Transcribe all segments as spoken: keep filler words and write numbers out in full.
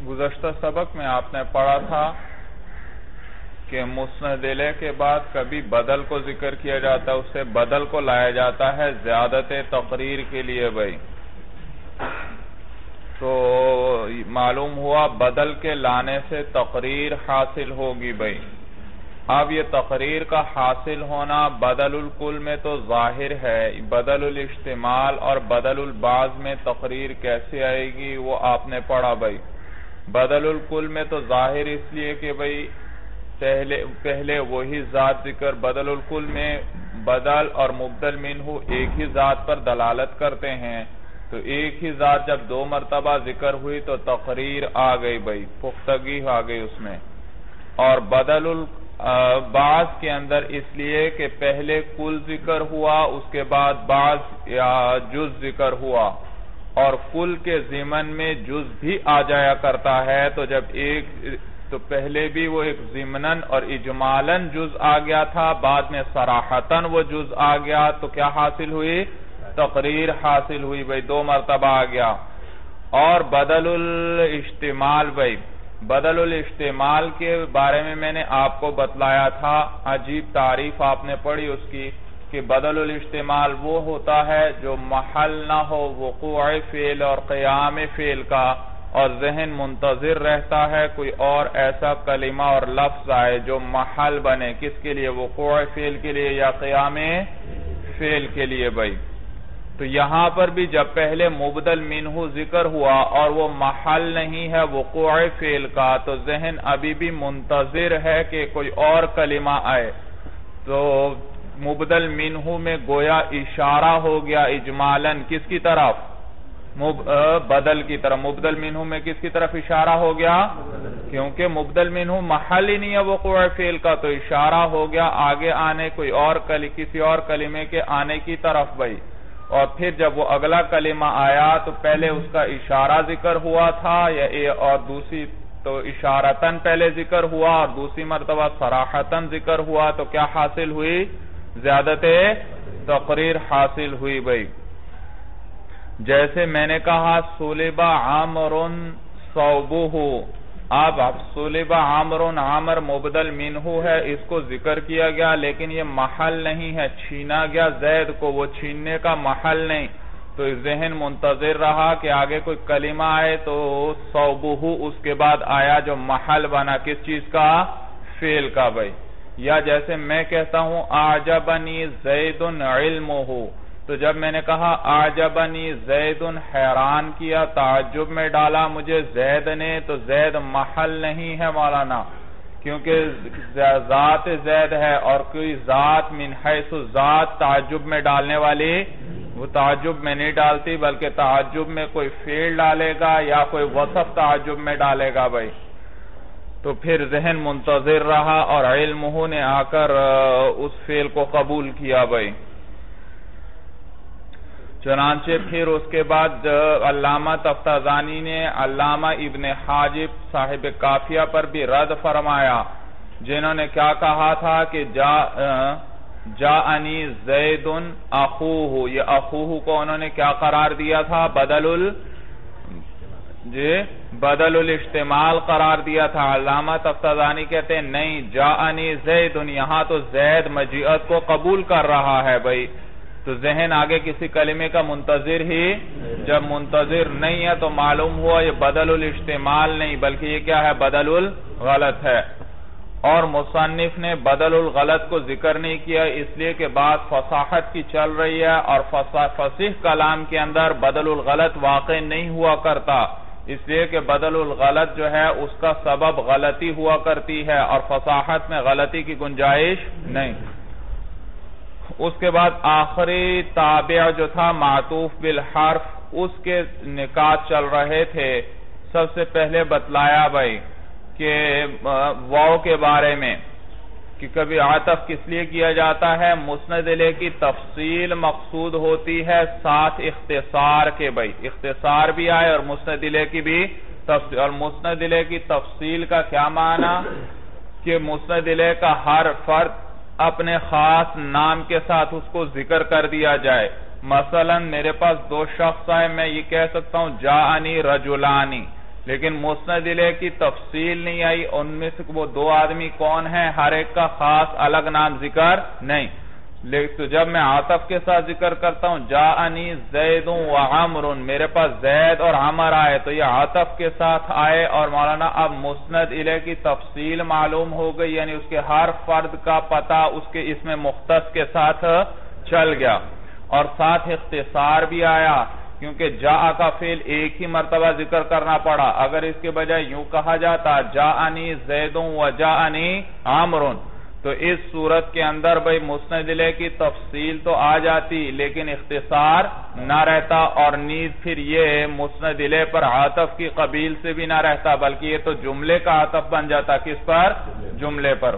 گزشتہ سبق میں آپ نے پڑھا تھا کہ مسند الیہ کے بعد کبھی بدل کو ذکر کیا جاتا ہے، اس سے بدل کو لایا جاتا ہے زیادت تقریر کے لیے بھائی. تو معلوم ہوا بدل کے لانے سے تقریر حاصل ہوگی بھائی. اب یہ تقریر کا حاصل ہونا بدل الکل میں تو ظاہر ہے، بدل الاشتمال اور بدل البعض میں تقریر کیسے آئے گی وہ آپ نے پڑھا بھائی. بدل الکل میں تو ظاہر اس لیے کہ بھائی پہلے پہلے وہی ذات ذکر، بدل الکل میں بدل اور مبدل منہ ایک ہی ذات پر دلالت کرتے ہیں، تو ایک ہی ذات جب دو مرتبہ ذکر ہوئی تو تقریر آ گئی بھائی، پختگی آ گئی اس میں. اور بدل البعض کے اندر اس لیے کہ پہلے کل ذکر ہوا، اس کے بعد بعض یا جز ذکر ہوا، اور کل کے ضمن میں جز بھی آ جایا کرتا ہے. تو جب ایک تو پہلے بھی وہ ایک ضمناً اور اجمالاً جز آ گیا تھا، بعد میں صراحتاً وہ جز آ گیا، تو کیا حاصل ہوئی؟ تقریر حاصل ہوئی بھائی، دو مرتبہ آ گیا. اور بدل الاشتمال بھائی، بدل الاشتمال کے بارے میں میں نے آپ کو بتلایا تھا، عجیب تعریف آپ نے پڑھی اس کی کہ بدل الاشتمال وہ ہوتا ہے جو محل نہ ہو وقوع فعل اور قیام فعل کا، اور ذہن منتظر رہتا ہے کوئی اور ایسا کلمہ اور لفظ آئے جو محل بنے، کس کے لیے؟ وقوع فعل کے لیے یا قیام فعل کے لیے بھائی. تو یہاں پر بھی جب پہلے مبدل منہ ذکر ہوا اور وہ محل نہیں ہے وقوع فعل کا، تو ذہن ابھی بھی منتظر ہے کہ کوئی اور کلمہ آئے. تو مبدل منہ میں گویا اشارہ ہو گیا اجمالاً کس کی طرف؟ بدل کی طرف. مبدل منہ میں کس کی طرف اشارہ ہو گیا؟ کیونکہ مبدل منہ محل ہی نہیں ہے وقوع فعل کا، تو اشارہ ہو گیا آگے آنے کوئی اور کسی اور کلمے کے آنے کی طرف بھائی. اور پھر جب وہ اگلا کلمہ آیا تو پہلے اس کا اشارہ ذکر ہوا تھا یا اور دوسری تو اشارتاً پہلے ذکر ہوا اور دوسری مرتبہ صراحتاً ذکر ہوا، تو کیا حاصل ہوئی؟ زیادت تقریر حاصل ہوئی بھائی. جیسے میں نے کہا صلب عامر صوبہ، اب صلب عامر، عامر مبدل منہ ہے، اس کو ذکر کیا گیا لیکن یہ محل نہیں ہے، چھینا گیا زید کو، وہ چھیننے کا محل نہیں. تو ذہن منتظر رہا کہ آگے کوئی کلمہ آئے، تو صوبہ اس کے بعد آیا جو محل بنا کس چیز کا؟ فعل کا بھائی. یا جیسے میں کہتا ہوں اعجبنی زید علمہ، تو جب میں نے کہا اعجبنی زید، حیران کیا، تعجب میں ڈالا مجھے زید نے، تو زید محل نہیں ہے مولانا، کیونکہ ذات زید ہے، اور کوئی ذات من حیث ذات تعجب میں ڈالنے والی وہ تعجب میں نہیں ڈالتی، بلکہ تعجب میں کوئی فعل ڈالے گا یا کوئی وصف تعجب میں ڈالے گا بھائی. تو پھر ذہن منتظر رہا اور علمہ نے آ کر اس فعل کو قبول کیا بھائی. چنانچہ پھر اس کے بعد علامہ تفتازانی نے علامہ ابن حاجب صاحب کافیہ پر بھی رد فرمایا، جنہوں نے کیا کہا تھا کہ جا جاءنی زید اخوہ، یہ اخوہ کو انہوں نے کیا قرار دیا تھا؟ بدل ال جی بدل الاشتمال قرار دیا تھا. علامہ تفتازانی کہتے ہیں نہیں، جاءنی زید، یہاں تو زید مجیعت کو قبول کر رہا ہے بھائی. تو ذہن آگے کسی کلمے کا منتظر ہی، جب منتظر نہیں ہے تو معلوم ہوا یہ بدل الاشتمال نہیں بلکہ یہ کیا ہے؟ بدل الغلط ہے. اور مصنف نے بدل الغلط کو ذکر نہیں کیا اس لیے کہ بات فصاحت کی چل رہی ہے، اور فصیح کلام کے اندر بدل الغلط واقع نہیں ہوا کرتا، اس لیے کہ بدل الغلط جو ہے اس کا سبب غلطی ہوا کرتی ہے، اور فصاحت میں غلطی کی گنجائش نہیں. اس کے بعد آخری تابع جو تھا معطوف بالحرف، اس کے نکات چل رہے تھے. سب سے پہلے بتلایا بھائی کہ واو کے بارے میں کہ کبھی عطف کس لیے کیا جاتا ہے؟ مسند الیہ کی تفصیل مقصود ہوتی ہے ساتھ اختصار کے بھائی، اختصار بھی آئے اور مسند الیہ کی بھی تفصیل. اور مسند الیہ کی تفصیل کا کیا معنی؟ کہ مسند الیہ کا ہر فرد اپنے خاص نام کے ساتھ اس کو ذکر کر دیا جائے. مثلا میرے پاس دو شخص آئے، میں یہ کہہ سکتا ہوں جاءنی رجلانی، لیکن مسند الیہ کی تفصیل نہیں آئی. ان میں سے وہ دو آدمی کون ہیں, ہر ایک کا خاص الگ نام ذکر نہیں. تو جب میں عاطف کے ساتھ ذکر کرتا ہوں جاءنی زید و عمر, میرے پاس زید اور عمر آئے, تو یہ عاطف کے ساتھ آئے. اور مولانا اب مسند الیہ کی تفصیل معلوم ہو گئی, یعنی اس کے ہر فرد کا پتہ اس کے اس میں مختص کے ساتھ چل گیا. اور ساتھ اختصار بھی آیا, کیونکہ جاء کا فعل ایک ہی مرتبہ ذکر کرنا پڑا. اگر اس کے بجائے یوں کہا جاتا جاءنی زید و جاءنی عمر, تو اس صورت کے اندر بھئی مسند الیہ کی تفصیل تو آ جاتی لیکن اختصار نہ رہتا, اور نیز پھر یہ مسند الیہ پر عاطف کی قبیل سے بھی نہ رہتا, بلکہ یہ تو جملے کا عاطف بن جاتا. کس پر؟ جملے پر.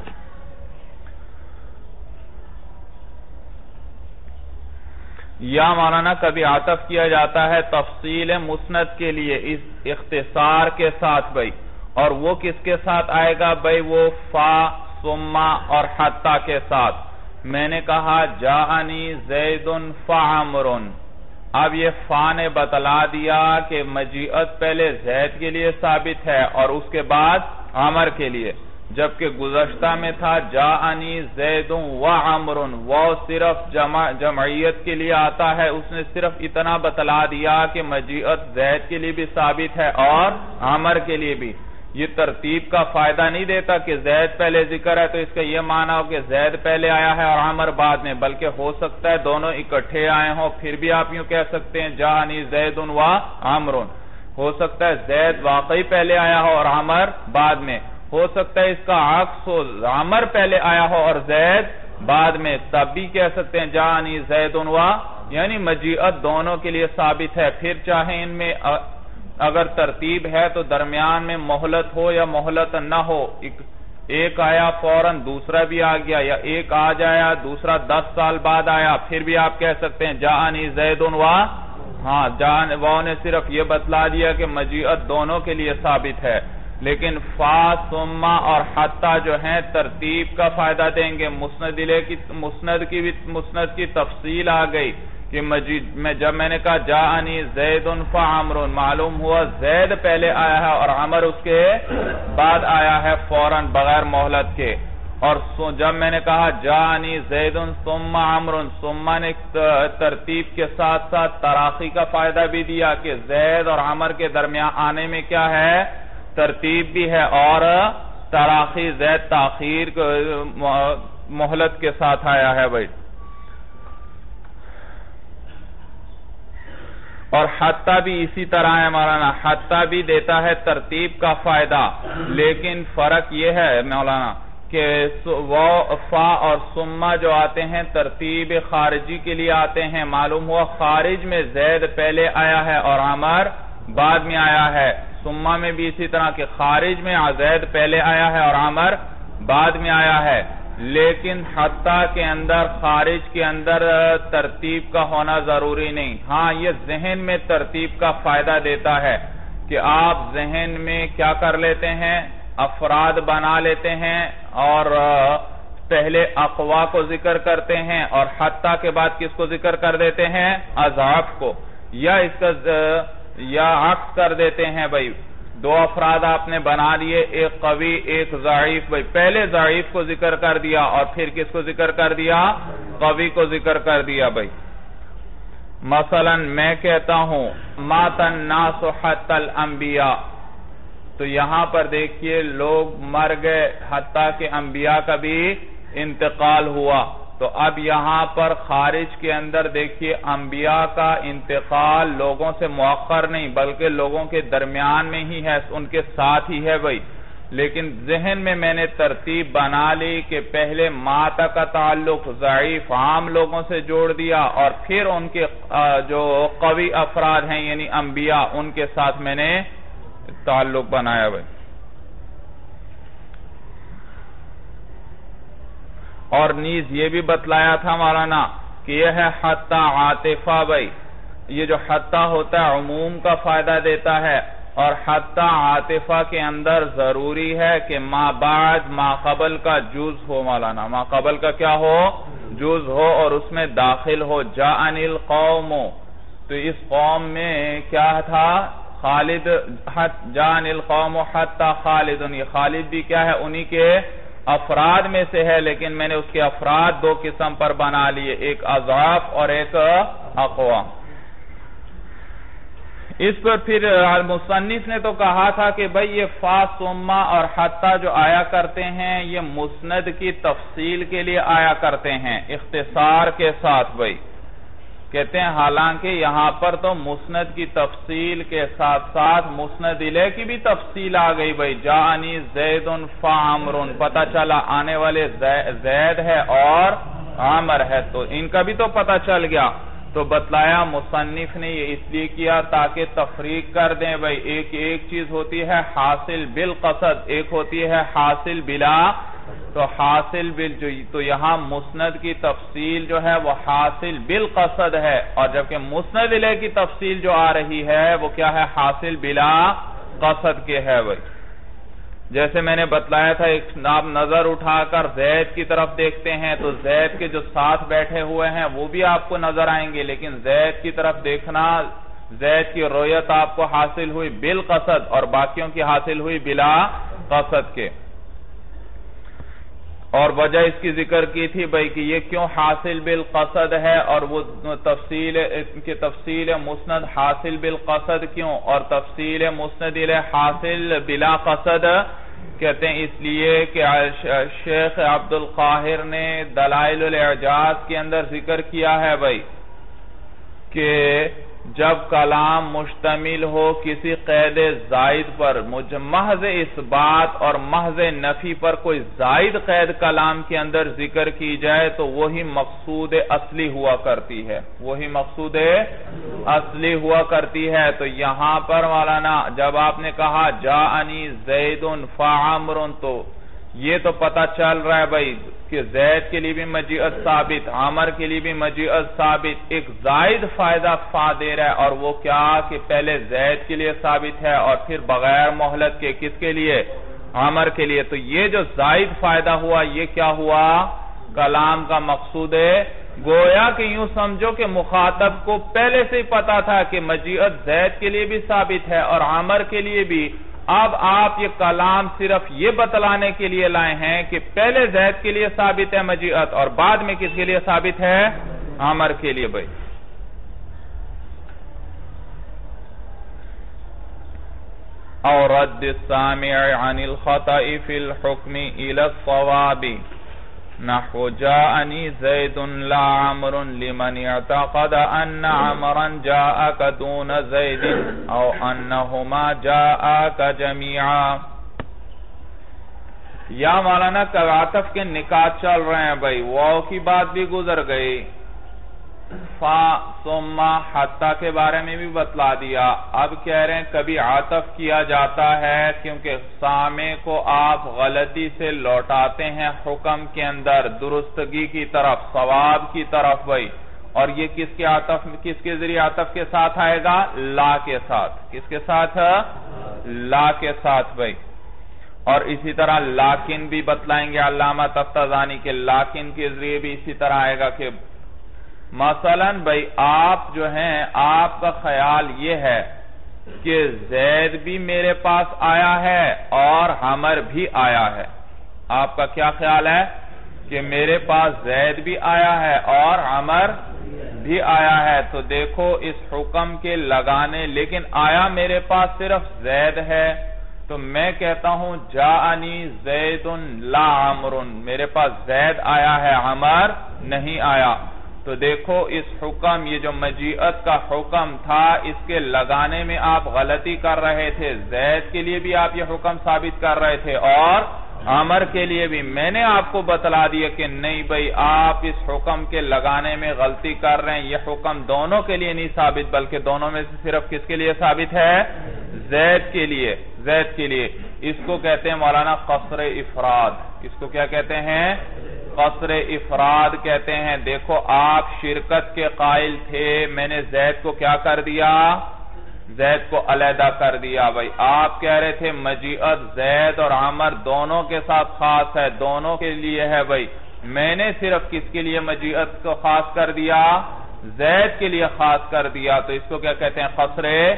یا مولانا کبھی عاطف کیا جاتا ہے تفصیل مسند کے لیے اس اختصار کے ساتھ بھئی, اور وہ کس کے ساتھ آئے گا بھئی؟ وہ فا, ثم اور حتی کے ساتھ. میں نے کہا جاءنی زید فعمر, اب یہ فا نے بتلا دیا کہ مجیعت پہلے زید کے لیے ثابت ہے اور اس کے بعد عمر کے لیے, جبکہ گزشتہ میں تھا جاءنی زید وعمر, وہ صرف جمع جمعیت کے لیے آتا ہے. اس نے صرف اتنا بتلا دیا کہ مجیعت زید کے لیے بھی ثابت ہے اور عمر کے لیے بھی. یہ ترتیب کا فائدہ نہیں دیتا کہ زید پہلے ذکر ہے تو اس کا یہ معنی ہو کہ زید پہلے آیا ہے اور عمر بعد میں, بلکہ ہو سکتا ہے دونوں اکٹھے آئے ہوں, پھر بھی آپ یوں کہہ سکتے ہیں جاءنی زید و عمر. ہو سکتا ہے زید واقعی پہلے آیا ہو اور عمر بعد میں, ہو سکتا ہے اس کا عکس ہو, عمر پہلے آیا ہو اور زید بعد میں, تب بھی کہہ سکتے ہیں جاءنی زید و, یعنی مجیعت دونوں کے لیے ثابت ہے. پھر چاہے ان میں اگر ترتیب ہے تو درمیان میں مہلت ہو یا مہلت نہ ہو, ایک آیا فوراً دوسرا بھی آ گیا, یا ایک آ جایا دوسرا دس سال بعد آیا, پھر بھی آپ کہہ سکتے ہیں جاءنی زید و. ہاں, جان وہ نے صرف یہ بتلا دیا کہ مجیعت دونوں کے لیے ثابت ہے, لیکن فا, ثم اور حتی جو ہیں ترتیب کا فائدہ دیں گے. مسند الیہ کی مسند کی مسند کی تفصیل آ گئی کہ مجید میں جب میں نے کہا جاءنی زید فعمر, معلوم ہوا زید پہلے آیا ہے اور عمر اس کے بعد آیا ہے فوراً بغیر مہلت کے. اور جب میں نے کہا جاءنی زید ثم عمر, ثم نے ترتیب کے ساتھ ساتھ تراخی کا فائدہ بھی دیا کہ زید اور عمر کے درمیان آنے میں کیا ہے, ترتیب بھی ہے, اور تراخی زید تاخیر مہلت کے ساتھ آیا ہے بھائی. اور حتی بھی اسی طرح ہے مولانا, حتی بھی دیتا ہے ترتیب کا فائدہ, لیکن فرق یہ ہے مولانا کہ وہ فا اور ثم جو آتے ہیں ترتیب خارجی کے لیے آتے ہیں. معلوم ہوا خارج میں زید پہلے آیا ہے اور عمر بعد میں آیا ہے. ثم میں بھی اسی طرح کہ خارج میں زید پہلے آیا ہے اور عمر بعد میں آیا ہے, لیکن حتی کے اندر خارج کے اندر ترتیب کا ہونا ضروری نہیں. ہاں, یہ ذہن میں ترتیب کا فائدہ دیتا ہے کہ آپ ذہن میں کیا کر لیتے ہیں, افراد بنا لیتے ہیں اور پہلے اقوا کو ذکر کرتے ہیں اور حتی کے بعد کس کو ذکر کر دیتے ہیں, اضعاف کو, یا اس کا یا عکس کر دیتے ہیں. بھائی دو افراد آپ نے بنا لیے, ایک قوی ایک ضعیف. بھائی پہلے ضعیف کو ذکر کر دیا اور پھر کس کو ذکر کر دیا, قوی کو ذکر کر دیا. بھائی مثلا میں کہتا ہوں مات الناس حتی الانبیاء, تو یہاں پر دیکھیے لوگ مر گئے حتیٰ کہ انبیاء کا بھی انتقال ہوا. تو اب یہاں پر خارج کے اندر دیکھیے انبیاء کا انتقال لوگوں سے مؤخر نہیں بلکہ لوگوں کے درمیان میں ہی ہے, ان کے ساتھ ہی ہے بھائی. لیکن ذہن میں میں نے ترتیب بنا لی کہ پہلے مات کا تعلق ضعیف عام لوگوں سے جوڑ دیا اور پھر ان کے جو قوی افراد ہیں یعنی انبیاء ان کے ساتھ میں نے تعلق بنایا بھائی. اور نیز یہ بھی بتلایا تھا مولانا کہ یہ ہے حتی عاطفہ. بھائی یہ جو حتی ہوتا ہے عموم کا فائدہ دیتا ہے, اور حتی عاطفہ کے اندر ضروری ہے کہ ما بعد ما قبل کا جز ہو مولانا, ما قبل کا کیا ہو, جز ہو, اور اس میں داخل ہو. جاءنی القوم, تو اس قوم میں کیا تھا, خالد جان القوم حتی خالد، یہ خالد بھی کیا ہے انہی کے افراد میں سے ہے، لیکن میں نے اس کے افراد دو قسم پر بنا لیے، ایک اضعاف اور ایک اقوا۔ اس پر پھر مصنف نے تو کہا تھا کہ بھئی یہ فا ثم اور حتی جو آیا کرتے ہیں یہ مسند کی تفصیل کے لیے آیا کرتے ہیں اختصار کے ساتھ بھئی، کہتے ہیں حالانکہ یہاں پر تو مسند کی تفصیل کے ساتھ ساتھ مسند الیہ کی بھی تفصیل آ گئی بھئی، جاءنی زید فا عمر، پتہ چلا آنے والے زید ہے اور عمر ہے، تو ان کا بھی تو پتہ چل گیا۔ تو بتلایا مصنف نے یہ اس لیے کیا تاکہ تفریق کر دیں بھئی، ایک ایک چیز ہوتی ہے حاصل بالقصد، ایک ہوتی ہے حاصل بلا، تو حاصل بال جو تو یہاں مسند کی تفصیل جو ہے وہ حاصل بالقصد ہے، اور جبکہ مسند الیہ کی تفصیل جو آ رہی ہے وہ کیا ہے حاصل بلا قصد کے ہے بھئی۔ جیسے میں نے بتلایا تھا ایک آپ نظر اٹھا کر زید کی طرف دیکھتے ہیں تو زید کے جو ساتھ بیٹھے ہوئے ہیں وہ بھی آپ کو نظر آئیں گے، لیکن زید کی طرف دیکھنا، زید کی رؤیت آپ کو حاصل ہوئی بالقصد اور باقیوں کی حاصل ہوئی بلا قصد کے۔ اور وجہ اس کی ذکر کی تھی بھئی کہ یہ کیوں حاصل بالقصد ہے، اور وہ تفصیل کی تفصیل مسند حاصل بالقصد کیوں اور تفصیل مسند الیہ حاصل بلا قصد، کہتے ہیں اس لیے کہ شیخ عبد القاہر نے دلائل الاعجاز کے اندر ذکر کیا ہے بھئی کہ جب کلام مشتمل ہو کسی قید زائد پر، محض اثبات اور محض نفی پر کوئی زائد قید کلام کے اندر ذکر کی جائے تو وہی مقصود اصلی ہوا کرتی ہے، وہی مقصود اصلی ہوا کرتی ہے۔ تو یہاں پر مولانا جب آپ نے کہا جاءنی زید فعمر، تو یہ تو پتہ چل رہا ہے بھئی کہ زید کے لیے بھی مجیعت ثابت، عمر کے لیے بھی مجیعت ثابت، ایک زائد فائدہ فا دے رہا ہے، اور وہ کیا کہ پہلے زید کے لیے ثابت ہے اور پھر بغیر مہلت کے کس کے لیے عمر کے لیے۔ تو یہ جو زائد فائدہ ہوا یہ کیا ہوا کلام کا مقصود ہے، گویا کہ یوں سمجھو کہ مخاطب کو پہلے سے ہی پتا تھا کہ مجیعت زید کے لیے بھی ثابت ہے اور عمر کے لیے بھی، اب آپ یہ کلام صرف یہ بتلانے کے لیے لائے ہیں کہ پہلے زید کے لیے ثابت ہے مجیعت اور بعد میں کس کے لیے ثابت ہے عمر کے لیے بھئی۔ اور رد السامع عن الخطأ فی الحکم الى الصواب نحو جاءنی زید لا عمر لمن اعتقد ان عمرا جاءک دون زید او انہما جاءک جمیعا۔ یا مولانا عاطف کے نکات چل رہے ہیں بھئی، واو کی بات بھی گزر گئی، فا ثم حتی کے بارے میں بھی بتلا دیا، اب کہہ رہے ہیں کبھی عاطف کیا جاتا ہے کیونکہ سامع کو آپ غلطی سے لوٹاتے ہیں حکم کے اندر درستگی کی طرف، ثواب کی طرف بھئی، اور یہ کس کے عاطف کس کے ذریعے عاطف کے ساتھ آئے گا لا کے ساتھ، کس کے ساتھ لا کے ساتھ بھئی۔ اور اسی طرح لیکن بھی بتلائیں گے علامہ تفتزانی کے لیکن کے ذریعے بھی اسی طرح آئے گا کہ مثلاً بھئی آپ جو ہیں آپ کا خیال یہ ہے کہ زید بھی میرے پاس آیا ہے اور عمر بھی آیا ہے، آپ کا کیا خیال ہے کہ میرے پاس زید بھی آیا ہے اور عمر بھی آیا ہے، تو دیکھو اس حکم کے لگانے، لیکن آیا میرے پاس صرف زید ہے تو میں کہتا ہوں جاءنی زید لا عمر، میرے پاس زید آیا ہے عمر نہیں آیا۔ تو دیکھو اس حکم، یہ جو مجیعت کا حکم تھا، اس کے لگانے میں آپ غلطی کر رہے تھے، زید کے لیے بھی آپ یہ حکم ثابت کر رہے تھے اور عمر کے لیے بھی۔ میں نے آپ کو بتلا دیا کہ نہیں بھئی آپ اس حکم کے لگانے میں غلطی کر رہے ہیں، یہ حکم دونوں کے لیے نہیں ثابت بلکہ دونوں میں سے صرف کس کے لیے ثابت ہے زید کے لیے، زید کے لیے۔ اس کو کہتے ہیں مولانا قصر افراد، اس کو کیا کہتے ہیں قصر افراد کہتے ہیں۔ دیکھو آپ شرکت کے قائل تھے، میں نے زید کو کیا کر دیا زید کو علیحدہ کر دیا بھئی، آپ کہہ رہے تھے مجیعت زید اور عمر دونوں کے ساتھ خاص ہے، دونوں کے لیے ہے بھئی، میں نے صرف کس کے لیے مجیعت کو خاص کر دیا زید کے لیے خاص کر دیا، تو اس کو کیا کہتے ہیں قصر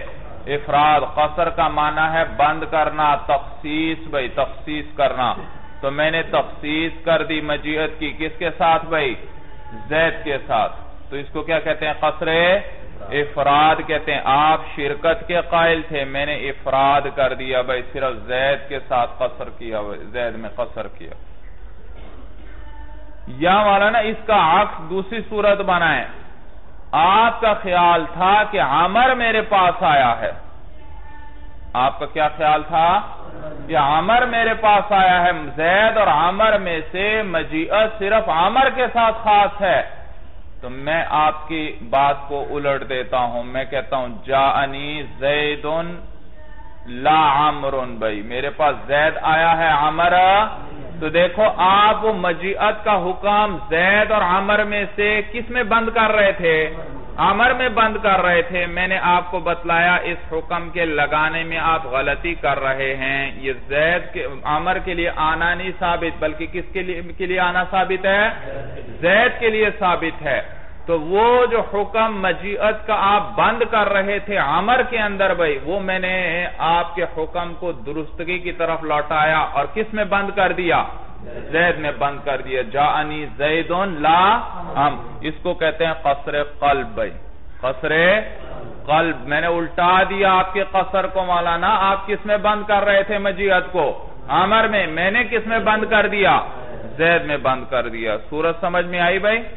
افراد. قصر کا معنی ہے بند کرنا, تخصیص بھئی, تخصیص کرنا. تو میں نے تخصیص کر دی مجیت کی, کس کے ساتھ بھئی؟ زید کے ساتھ. تو اس کو کیا کہتے ہیں؟ قصر افراد کہتے ہیں. آپ شرکت کے قائل تھے, میں نے افراد کر دیا بھئی, صرف زید کے ساتھ قصر کیا, زید میں قصر کیا. یا مولانا اس کا عکس دوسری صورت بنائیں. آپ کا خیال تھا کہ عمر میرے پاس آیا ہے. آپ کا کیا خیال تھا؟ کہ عمر میرے پاس آیا ہے. زید اور عمر میں سے مجیعت صرف عمر کے ساتھ خاص ہے. تو میں آپ کی بات کو الٹ دیتا ہوں, میں کہتا ہوں جاءنی زیدن لا عمرن. بھئی میرے پاس زید آیا ہے, عمر. تو دیکھو آپ وہ مجیعت کا حکم زید اور عمر میں سے کس میں بند کر رہے تھے؟ عمر میں بند کر رہے تھے. میں نے آپ کو بتلایا اس حکم کے لگانے میں آپ غلطی کر رہے ہیں. یہ زید کے عمر کے لیے آنا نہیں ثابت, بلکہ کس کے لیے کے لیے آنا ثابت ہے؟ زید کے لیے ثابت ہے. تو وہ جو حکم مجیعت کا آپ بند کر رہے تھے عمر کے اندر بھئی, وہ میں نے آپ کے حکم کو درستگی کی طرف لوٹایا اور کس میں بند کر دیا؟ زید میں بند کر دیا. جاءنی زیدن لا ہم اس کو کہتے ہیں قصر قلب. بھئی قصر قلب میں نے الٹا دیا آپ کے قصر کو. مولانا آپ کس میں بند کر رہے تھے مجیعت کو؟ عمر میں. میں نے کس میں بند کر دیا؟ زید میں بند کر دیا. صورت سمجھ میں آئی بھئی؟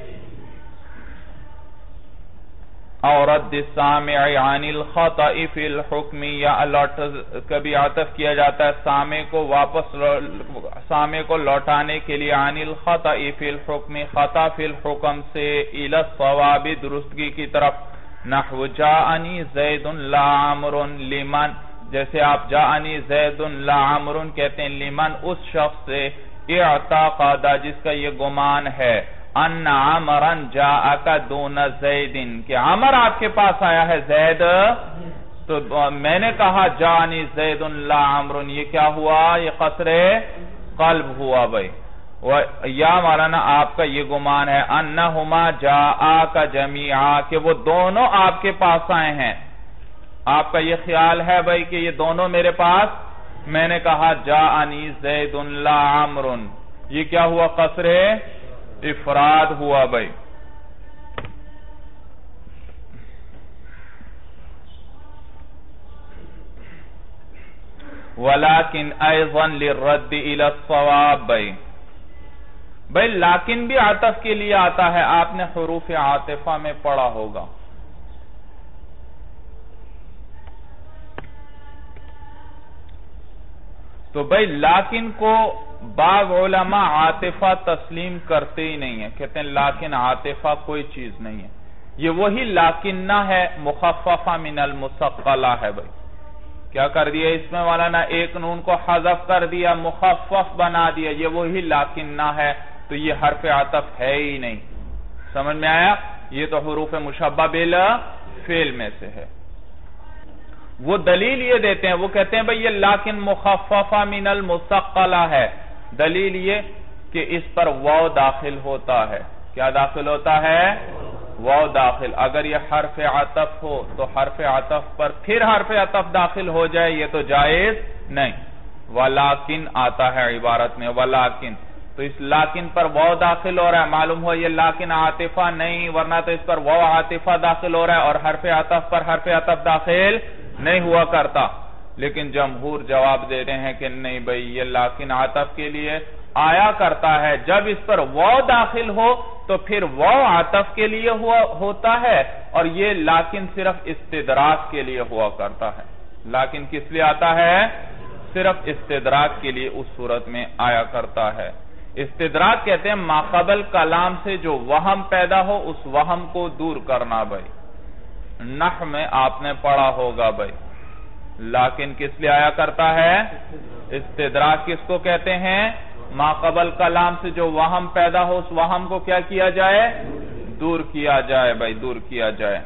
اور رد السامع عن الخطأ فی الحکم, یا کبھی عطف کیا جاتا ہے سامع کو واپس سامع کو لوٹانے کے لیے عن الخطأ فی الحکم, خطا فی الحکم سے الی الصواب درستگی کی طرف. نحو جاءنی زید لا عمر لمن, جیسے آپ جاءنی زید لا عمر کہتے ہیں لمن اس شخص سے اعتقد جس کا یہ گمان ہے ان عمرن جاءک دون زیدن کہ عمر آپ کے پاس آیا ہے زید. تو میں نے کہا جاءنی زید لا عمرن, یہ کیا ہوا؟ یہ قصر قلب ہوا بھئی. یا مولانا آپ کا یہ گمان ہے انہما جاءک جمیعا کہ وہ دونوں آپ کے پاس آئے ہیں. آپ کا یہ خیال ہے بھئی کہ یہ دونوں میرے پاس. میں نے کہا جاءنی زید لا عمرن, یہ کیا ہوا؟ قصر افراد ہوا بھئی. ولیکن ایضا للرد الى الصواب. بھئی بھئی لیکن بھی عطف کے لیے آتا ہے, آپ نے حروف عاطفہ میں پڑھا ہوگا. تو بھئی لیکن کو بعض علماء عاطفہ تسلیم کرتے ہی نہیں ہیں, کہتے ہیں لیکن عاطفہ کوئی چیز نہیں ہے. یہ وہی لیکنہ ہے, مخففہ من المثقلہ ہے. بھئی کیا کر دیا اس میں مولانا؟ ایک نون کو حذف کر دیا, مخفف بنا دیا, یہ وہی لیکنہ ہے. تو یہ حرف عطف ہے ہی نہیں. سمجھ میں آیا؟ یہ تو حروف مشبہ بالفعل میں سے ہے. وہ دلیل یہ دیتے ہیں, وہ کہتے ہیں بھئی یہ لیکن مخففہ من المثقلہ ہے. دلیل یہ کہ اس پر واو داخل ہوتا ہے. کیا داخل ہوتا ہے؟ واو داخل. اگر یہ حرف عطف ہو تو حرف عطف پر پھر حرف عطف داخل ہو جائے, یہ تو جائز نہیں. ولیکن آتا ہے عبارت میں, ولیکن. تو اس لیکن پر واو داخل ہو رہا ہے, معلوم ہو یہ لیکن عاطفہ نہیں, ورنہ تو اس پر واو عاطفہ داخل ہو رہا ہے اور حرف عطف پر حرف عطف داخل نہیں ہوا کرتا. لیکن جمہور جواب دے رہے ہیں کہ نہیں بھئی یہ لیکن عطف کے لیے آیا کرتا ہے. جب اس پر واو داخل ہو تو پھر واو عطف کے لیے ہوا ہوتا ہے, اور یہ لیکن صرف استدراک کے لیے ہوا کرتا ہے. لیکن کس لیے آتا ہے؟ صرف استدراک کے لیے اس صورت میں آیا کرتا ہے. استدراک کہتے ہیں ماقبل کلام سے جو وہم پیدا ہو اس وہم کو دور کرنا. بھئی نحو میں آپ نے پڑھا ہوگا بھئی لیکن کس لیے آیا کرتا ہے؟ استدراک کس کو کہتے ہیں؟ ماقبل کلام سے جو وہم پیدا ہو اس وہم کو کیا کیا جائے؟ دور کیا جائے. بھئی دور کیا جائے.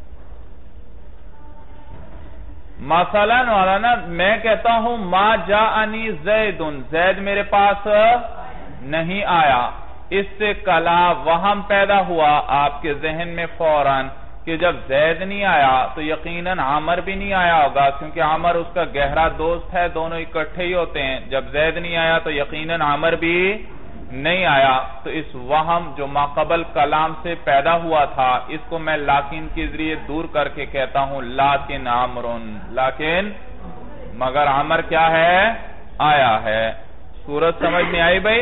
مثلا مولانا میں کہتا ہوں ما جاءنی زیدن, زید میرے پاس نہیں آیا. اس سے کلا وہم پیدا ہوا آپ کے ذہن میں فوراً کہ جب زید نہیں آیا تو یقیناً عمر بھی نہیں آیا ہوگا، کیونکہ عمر اس کا گہرا دوست ہے، دونوں اکٹھے ہی ہوتے ہیں۔ جب زید نہیں آیا تو یقیناً عمر بھی نہیں آیا، تو اس وہم جو ماقبل کلام سے پیدا ہوا تھا اس کو میں لیکن کے ذریعے دور کر کے کہتا ہوں لیکن عمرن، لیکن مگر عمر کیا ہے؟ آیا ہے۔ صورت سمجھ میں آئی بھائی؟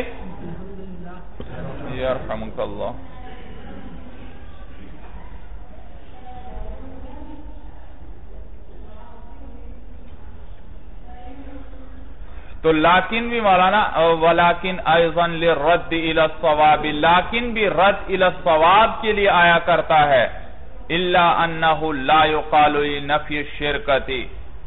یرحمک اللہ۔ تو لیکن بھی مولانا ولیکن ایضا للرد الى الصواب، لیکن بھی رد الى الصواب کے لیے آیا کرتا ہے، الا انه لا يقال لنفی الشرکتی،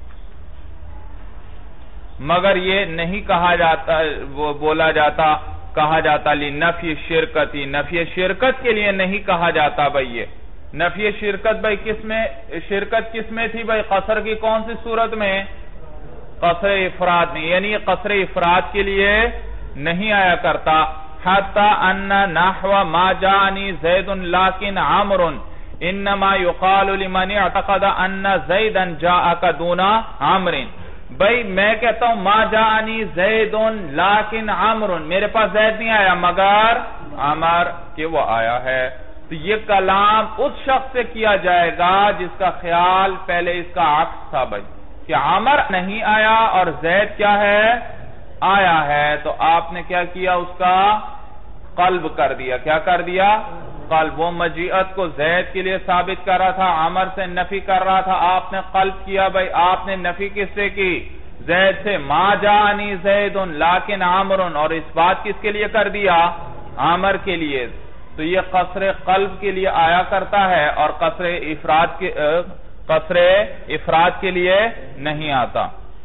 مگر یہ نہیں کہا جاتا وہ بولا جاتا کہا جاتا لنفی الشرکتی، نفی شرکت کے لیے نہیں کہا جاتا بھئی۔ یہ نفی شرکت بھئی کس میں شرکت کس میں تھی بھئی؟ قصر کی کون سی صورت میں؟ قصر افراد میں، یعنی یہ قصر افراد کے لیے نہیں آیا کرتا۔ حتی ان نحو ما جانی زید لیکن عمر انما یقال لمن اعتقد ان زیدا جاءک دون عمر، بھئی میں کہتا ہوں ما جانی زید لیکن عمر، میرے پاس زید نہیں آیا مگر عمر کہ وہ آیا ہے، تو یہ کلام اس شخص سے کیا جائے گا جس کا خیال پہلے اس کا عکس تھا بھئی، کہ عمر نہیں آیا اور زید کیا ہے؟ آیا ہے، تو آپ نے کیا کیا؟ اس کا قلب کر دیا۔ کیا کر دیا؟ قلب۔ وہ مجیعت کو زید کے لیے ثابت کر رہا تھا، عمر سے نفی کر رہا تھا، آپ نے قلب کیا بھئی، آپ نے نفی کس سے کی؟ زید سے۔ ما جانی زید لیکن عمر، اور اس بات کس کے لیے کر دیا؟ عمر کے لیے۔ تو یہ قصر قلب کے لیے آیا کرتا ہے اور قصر افراد کے قصر افراد کے لیے نہیں آتا۔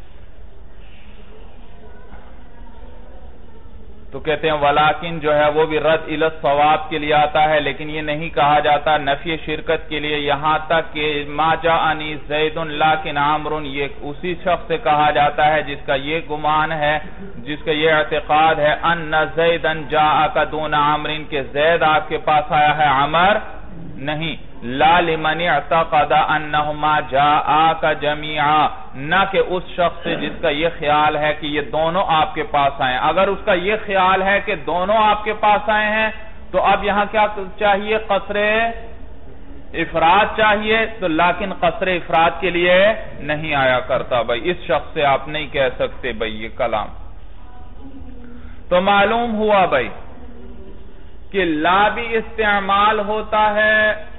تو کہتے ہیں ولیکن جو ہے وہ بھی رد الی الصواب کے لیے آتا ہے، لیکن یہ نہیں کہا جاتا نفی شرکت کے لیے، یہاں تک کہ ما جاءنی زید لیکن عمر، یہ اسی شخص سے کہا جاتا ہے جس کا یہ گمان ہے، جس کا یہ اعتقاد ہے ان زیدا جاءک دون عمر، کہ زید آپ کے پاس آیا ہے عمر نہیں۔ لا لمن اعتقد انہما جاءاک جمیعا، نہ کہ اس شخص سے جس کا یہ خیال ہے کہ یہ دونوں آپ کے پاس آئے ہیں۔ اگر اس کا یہ خیال ہے کہ دونوں آپ کے پاس آئے ہیں تو اب یہاں کیا چاہیے؟ قصر افراد چاہیے، تو لیکن قصر افراد کے لیے نہیں آیا کرتا بھئی، اس شخص سے آپ نہیں کہہ سکتے بھئی یہ کلام۔ تو معلوم ہوا بھئی کہ لا بھی استعمال ہوتا ہے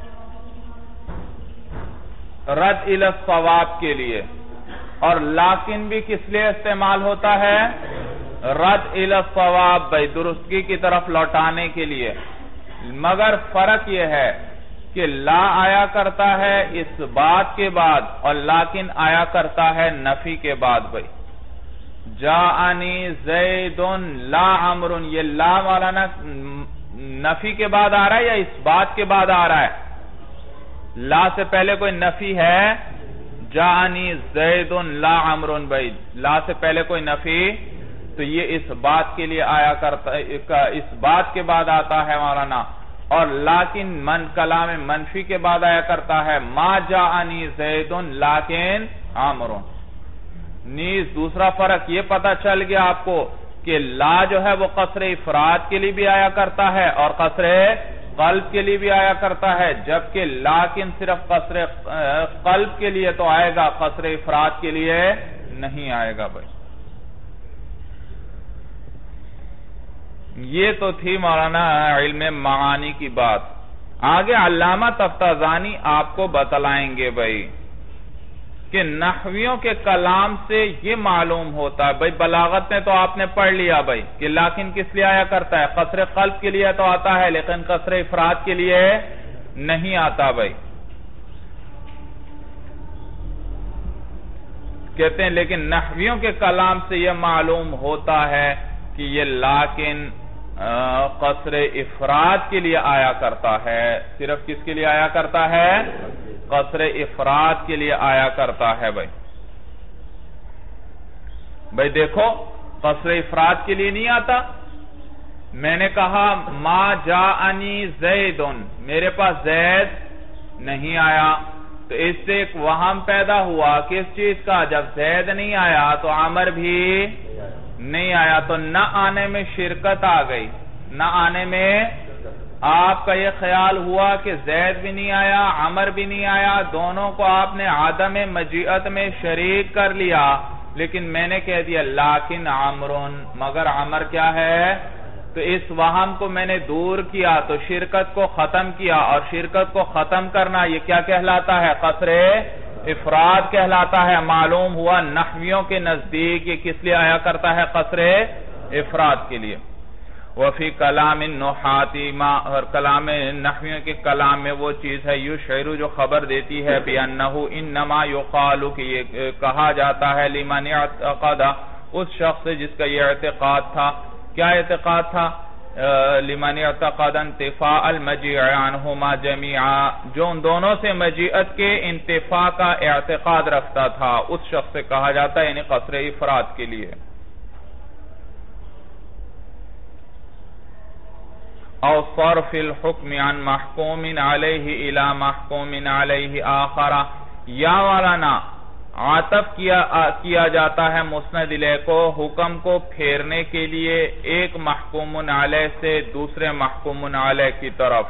رد الی الصواب کے لیے، اور لیکن بھی کس لیے استعمال ہوتا ہے؟ رد الی الصواب بھئی، درستگی کی طرف لوٹانے کے لیے۔ مگر فرق یہ ہے کہ لا آیا کرتا ہے اس بات کے بعد اور لیکن آیا کرتا ہے نفی کے بعد بھئی۔ جاءنی زید لا عمر، یہ لا مولانا نفی کے بعد آ رہا ہے یا اس بات کے بعد آ رہا ہے؟ لا سے پہلے کوئی نفی ہے؟ جاءنی زید لا عمر بھئی، لا سے پہلے کوئی نفی، تو یہ اس بات کے لیے آیا کرتا ہے، اس بات کے بعد آتا ہے مولانا، اور لیکن من کلام منفی کے بعد آیا کرتا ہے ما جاءنی زید لیکن عمر۔ نیز دوسرا فرق یہ پتہ چل گیا آپ کو کہ لا جو ہے وہ قصر افراد کے لیے بھی آیا کرتا ہے اور قصر قلب کے لیے بھی آیا کرتا ہے، جبکہ لیکن صرف قصر قلب کے لیے تو آئے گا، قصر افراد کے لیے نہیں آئے گا بھائی۔ یہ تو تھی مولانا علم معانی کی بات۔ آگے علامہ تفتازانی آپ کو بتلائیں گے بھائی کہ نحویوں کے کلام سے یہ معلوم ہوتا ہے بھائی، بلاغت میں تو آپ نے پڑھ لیا بھائی کہ لیکن کس لیے آیا کرتا ہے؟ قصر قلب کے لیے تو آتا ہے، لیکن قصر افراد کے لیے نہیں آتا بھائی۔ کہتے ہیں لیکن نحویوں کے کلام سے یہ معلوم ہوتا ہے کہ یہ لیکن قصر افراد کے لیے آیا کرتا ہے، صرف کس کے لیے آیا کرتا ہے؟ قصر افراد کے لیے آیا کرتا ہے بھائی۔ بھائی دیکھو قصر افراد کے لیے نہیں آتا، میں نے کہا ما جاءنی زیدن، میرے پاس زید نہیں آیا. تو اس سے ایک وہم پیدا ہوا کس چیز کا؟ جب زید نہیں آیا تو عمر بھی نہیں آیا. تو نہ آنے میں شرکت آ گئی. نہ آنے میں آپ کا یہ خیال ہوا کہ زید بھی نہیں آیا عمر بھی نہیں آیا، دونوں کو آپ نے عدم مجیعت میں شریک کر لیا. لیکن میں نے کہہ دیا لیکن عمرن، مگر عمر کیا ہے؟ تو اس وہم کو میں نے دور کیا تو شرکت کو ختم کیا. اور شرکت کو ختم کرنا یہ کیا کہلاتا ہے؟ قصر افراد کہلاتا ہے. معلوم ہوا نحویوں کے نزدیک یہ کس لیے آیا کرتا ہے؟ قصر افراد کے لیے. وفی کلام النحاتی ما، اور کلام نحویوں کے کلام میں وہ چیز ہے یشعر جو خبر دیتی ہے بأنہ انما یقال کہ یہ کہا جاتا ہے لمن اعتقد، اس شخص سے جس کا یہ اعتقاد تھا. کیا اعتقاد تھا؟ لمن اعتقد انتفاء المجیع عنہما جمیعا، جو ان دونوں سے مجیعت کے انتفاع کا اعتقاد رکھتا تھا اس شخص سے کہا جاتا ہے، یعنی قصر افراد کے لیے. او صرف الحکم عن محکوم علیہ الى محکوم علیہ آخر، یا والانا عاطف کیا کیا جاتا ہے مسند الیہ کو حکم کو پھیرنے کے لیے ایک محکوم علیہ سے دوسرے محکوم علیہ کی طرف.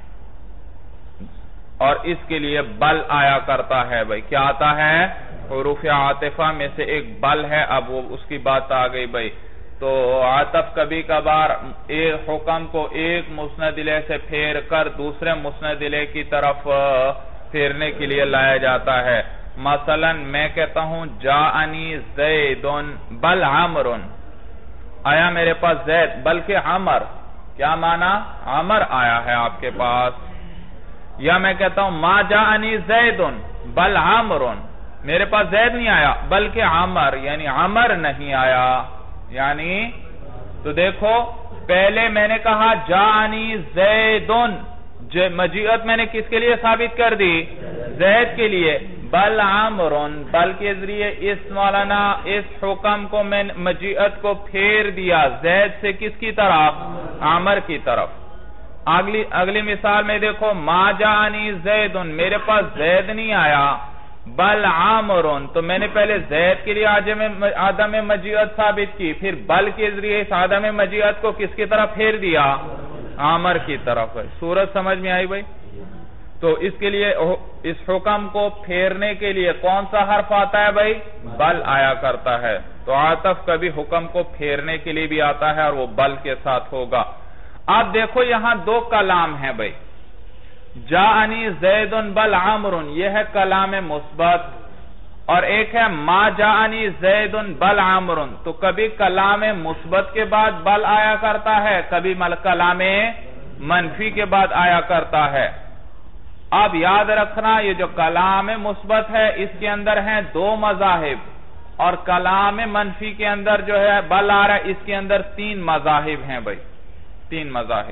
اور اس کے لیے بل آیا کرتا ہے. بھائی کیا آتا ہے؟ حروف عاطفہ میں سے ایک بل ہے. اب وہ اس کی بات آ گئی. بھائی تو عاطف کبھی کبھار ایک حکم کو ایک مسند الیہ سے پھیر کر دوسرے مسند الیہ کی طرف پھیرنے کے لیے لایا جاتا ہے. مثلا میں کہتا ہوں جاءنی زیدن بل عمرن، آیا میرے پاس زید بلکہ عمر. کیا معنی؟ عمر آیا ہے آپ کے پاس. یا میں کہتا ہوں ما جاءنی زیدن بل عمرن، میرے پاس زید نہیں آیا بلکہ عمر، یعنی عمر نہیں آیا. یعنی تو دیکھو پہلے میں نے کہا جاءنی زیدن، مجیعت میں نے کس کے لیے ثابت کر دی؟ زید کے لیے. بل عمرن، بل کے ذریعے اس مولانا اس حکم کو میں مجیعت کو پھیر دیا زید سے کس کی طرف؟ عمر کی طرف. اگلی اگلی مثال میں دیکھو ما جاءنی زیدن، میرے پاس زید نہیں آیا بل عمرن، تو میں نے پہلے زید کے لیے عدم مجیعت ثابت کی، پھر بل کے ذریعے اس عدم مجیعت کو کس کی طرف پھیر دیا؟ عمر کی طرف. ہے صورت سمجھ میں آئی بھائی؟ تو اس کے لیے اس حکم کو پھیرنے کے لیے کون سا حرف آتا ہے بھائی؟ بل آیا کرتا ہے. تو عاطف کبھی حکم کو پھیرنے کے لیے بھی آتا ہے اور وہ بل کے ساتھ ہوگا. اب دیکھو یہاں دو کلام ہیں بھائی، جاءنی زیدن بل عمرن یہ ہے کلام مثبت، اور ایک ہے ما جاءنی زیدن بل عمرن. تو کبھی کلام مثبت کے بعد بل آیا کرتا ہے، کبھی کلام منفی کے بعد آیا کرتا ہے. اب یاد رکھنا یہ جو کلام مثبت ہے اس کے اندر ہیں دو مذاہب، اور کلام منفی کے اندر جو ہے بل آ رہا ہے اس کے اندر تین مذاہب ہیں بھائی، تین مذاہب.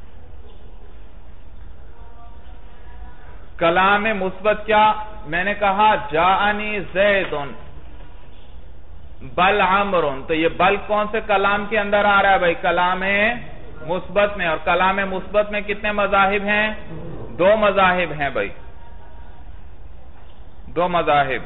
کلام مثبت کیا؟ میں نے کہا جاءنی زیدن بل عمرن، تو یہ بل کون سے کلام کے اندر آ رہا ہے بھائی؟ کلام مثبت میں. اور کلام مثبت میں کتنے مذاہب ہیں؟ دو مذاہب ہیں بھائی، دو مذاہب.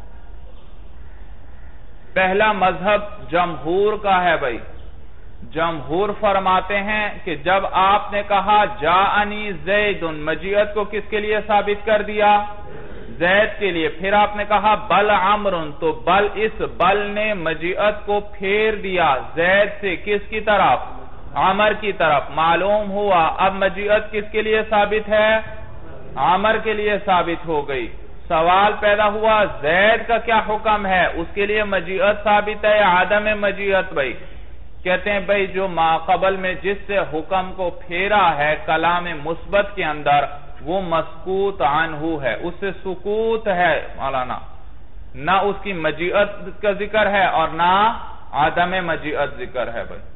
پہلا مذہب جمہور کا ہے بھائی. جمہور فرماتے ہیں کہ جب آپ نے کہا جاءنی زیدن، مجیعت کو کس کے لیے ثابت کر دیا؟ زید کے لیے. پھر آپ نے کہا بل عمرن، تو بل اس بل نے مجیعت کو پھیر دیا زید سے کس کی طرف؟ عمر کی طرف. معلوم ہوا اب مجیعت کس کے لیے ثابت ہے؟ عمر کے لیے ثابت ہو گئی. سوال پیدا ہوا زید کا کیا حکم ہے؟ اس کے لیے مجیعت ثابت ہے یا عدم مجیعت بھائی؟ کہتے ہیں بھائی جو ماقبل میں جس سے حکم کو پھیرا ہے کلام مثبت کے اندر وہ مسکوت عنہ ہے، اس سے سکوت ہے مولانا، نہ اس کی مجیعت کا ذکر ہے اور نہ عدم مجیعت ذکر ہے بھائی.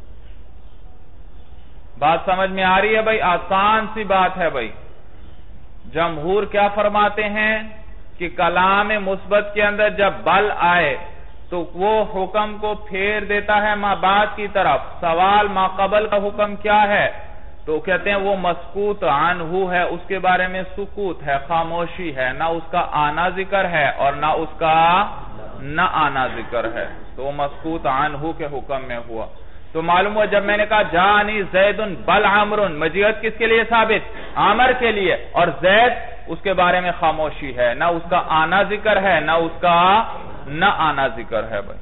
بات سمجھ میں آ رہی ہے بھائی؟ آسان سی بات ہے بھائی. جمہور کیا فرماتے ہیں کہ کلام مثبت کے اندر جب بل آئے تو وہ حکم کو پھیر دیتا ہے ما بعد کی طرف. سوال ما قبل کا حکم کیا ہے؟ تو کہتے ہیں وہ مسکوت عنہ ہے، اس کے بارے میں سکوت ہے، خاموشی ہے، نہ اس کا آنا ذکر ہے اور نہ اس کا نہ آنا ذکر ہے، تو وہ مسکوت عنہ کے حکم میں ہوا۔ تو معلوم ہوا جب میں نے کہا جانی زید بل عمر، مجیت کس کے لیے ثابت؟ عامر کے لیے، اور زید اس کے بارے میں خاموشی ہے، نہ اس کا آنا ذکر ہے نہ اس کا نہ آنا ذکر ہے بھائی۔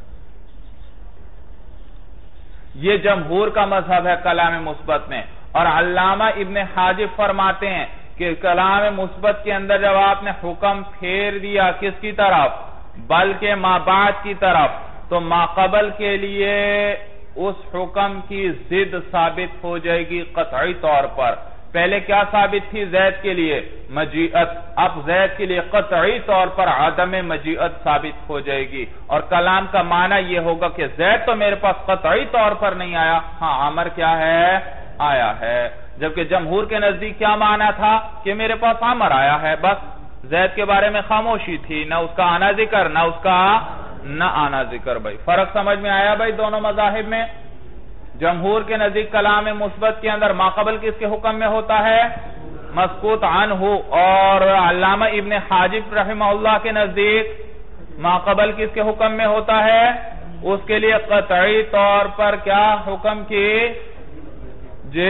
یہ جمہور کا مذہب ہے کلام مثبت میں، اور علامہ ابن حاجب فرماتے ہیں کہ کلام مثبت کے اندر جب آپ نے حکم پھیر دیا کس کی طرف؟ بلکہ ما بعد کی طرف، تو ما قبل کے لیے اس حکم کی ضد ثابت ہو جائے گی قطعی طور پر۔ پہلے کیا ثابت تھی زید کے لیے؟ مجیعت، اب زید کے لیے قطعی طور پر عدم مجیعت ثابت ہو جائے گی، اور کلام کا معنی یہ ہوگا کہ زید تو میرے پاس قطعی طور پر نہیں آیا، ہاں عامر کیا ہے؟ آیا ہے۔ جبکہ جمہور کے نزدیک کیا معنی تھا کہ میرے پاس عامر آیا ہے، بس زید کے بارے میں خاموشی تھی، نہ اس کا آنا ذکر نہ اس کا نہ آنا ذکر۔ بھائی فرق سمجھ میں آیا بھائی دونوں مذاہب میں؟ جمہور کے نزدیک کلام مثبت کے اندر ما قبل کس کے حکم میں ہوتا ہے؟ مسکوت عنہ، اور علامہ ابن حاجب رحمہ اللہ کے نزدیک ما قبل کس کے حکم میں ہوتا ہے؟ اس کے لیے قطعی طور پر کیا حکم کی جی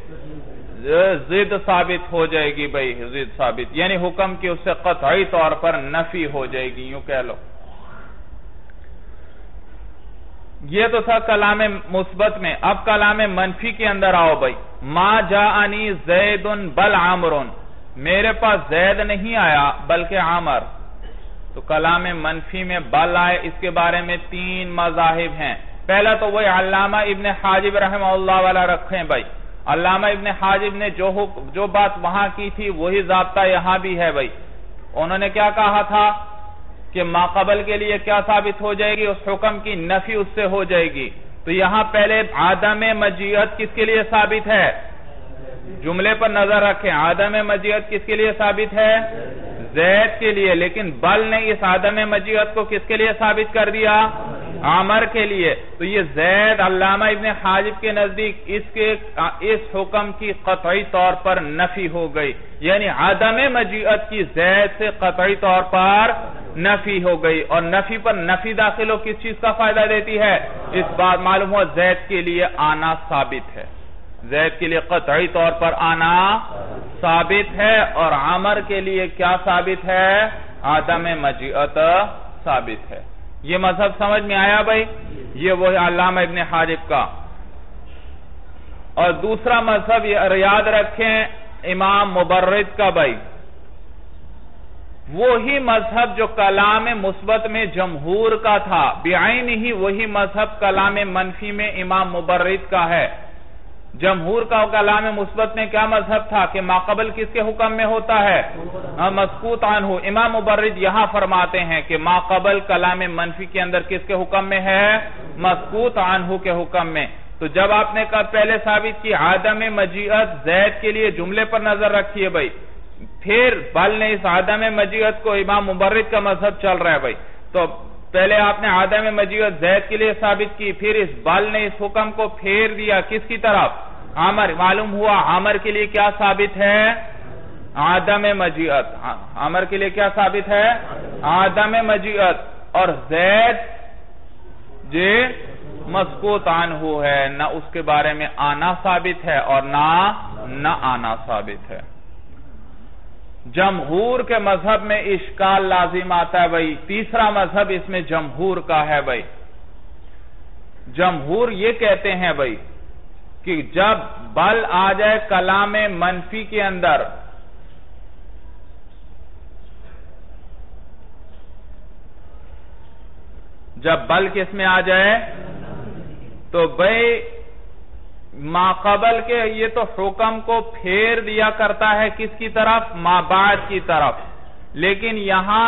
ضد ثابت ہو جائے گی بھائی، ضد ثابت یعنی حکم کی اس سے قطعی طور پر نفی ہو جائے گی، یوں کہہ لو۔ یہ تو تھا کلام مثبت میں۔ اب کلام منفی کے اندر آؤ بھائی۔ ما جاءنی زید بل عامر، میرے پاس زید نہیں آیا بلکہ عامر۔ تو کلام منفی میں بل آئے، اس کے بارے میں تین مذاہب ہیں۔ پہلا تو وہی علامہ ابن حاجب رحمہ اللہ والا رکھیں بھائی، علامہ ابن حاجب نے جو جو بات وہاں کی تھی وہی ضابطہ یہاں بھی ہے بھائی۔ انہوں نے کیا کہا تھا کہ ما قبل کے لیے کیا ثابت ہو جائے گی؟ اس حکم کی نفی اس سے ہو جائے گی۔ تو یہاں پہلے عدم مجیعت کس کے لیے ثابت ہے؟ جملے پر نظر رکھیں، عدم مجیعت کس کے لیے ثابت ہے؟ زید کے لیے، لیکن بل نے اس عدم مجیعت کو کس کے لیے ثابت کر دیا؟ عامر کے لیے۔ تو یہ زید علامہ ابن حاجب کے نزدیک اس کے اس حکم کی قطعی طور پر نفی ہو گئی، یعنی عدم مجیعت کی زید سے قطعی طور پر نفی ہو گئی، اور نفی پر نفی داخل ہو کس چیز کا فائدہ دیتی ہے؟ اس بات معلوم ہوا زید کے لیے آنا ثابت ہے، زید کے لیے قطعی طور پر آنا ثابت ہے، اور عامر کے لیے کیا ثابت ہے؟ عدم مجیعت ثابت ہے۔ یہ مذہب سمجھ میں آیا بھائی؟ یہ وہی علامہ ابن حاجب کا۔ اور دوسرا مذہب یاد رکھیں امام مبرد کا بھائی، وہی مذہب جو کلام مثبت میں جمہور کا تھا، بعین ہی وہی مذہب کلام منفی میں امام مبرد کا ہے۔ جمہور کا کلام مثبت میں کیا مذہب تھا کہ ما قبل کس کے حکم میں ہوتا ہے؟ مسکوت عنہ۔ امام مبرد یہاں فرماتے ہیں کہ ما قبل کلام منفی کے اندر کس کے حکم میں ہے؟ مسکوت عنہ کے حکم میں۔ تو جب آپ نے کہا پہلے ثابت کی عدم مجیعت زید کے لیے، جملے پر نظر رکھیے بھائی، پھر بل نے اس عدم مجیعت کو، امام مبرد کا مذہب چل رہا ہے بھائی، تو پہلے آپ نے عدم مجیعت زید کے لیے ثابت کی، پھر اس بل نے اس حکم کو پھیر دیا کس کی طرف؟ عامر۔ معلوم ہوا عامر کے لیے کیا ثابت ہے؟ عدم مجیعت۔ عامر کے لیے کیا ثابت ہے؟ عدم مجیعت، اور زید جی مسکوت عنہ ہے، نہ اس کے بارے میں آنا ثابت ہے اور نہ نہ آنا ثابت ہے۔ جمہور کے مذہب میں اشکال لازم آتا ہے بھائی، تیسرا مذہب اس میں جمہور کا ہے بھائی۔ جمہور یہ کہتے ہیں بھائی کہ جب بل آ جائے کلام منفی کے اندر، جب بل کس میں آ جائے تو بھائی ما قبل کے یہ تو حکم کو پھیر دیا کرتا ہے کس کی طرف؟ ما بعد کی طرف، لیکن یہاں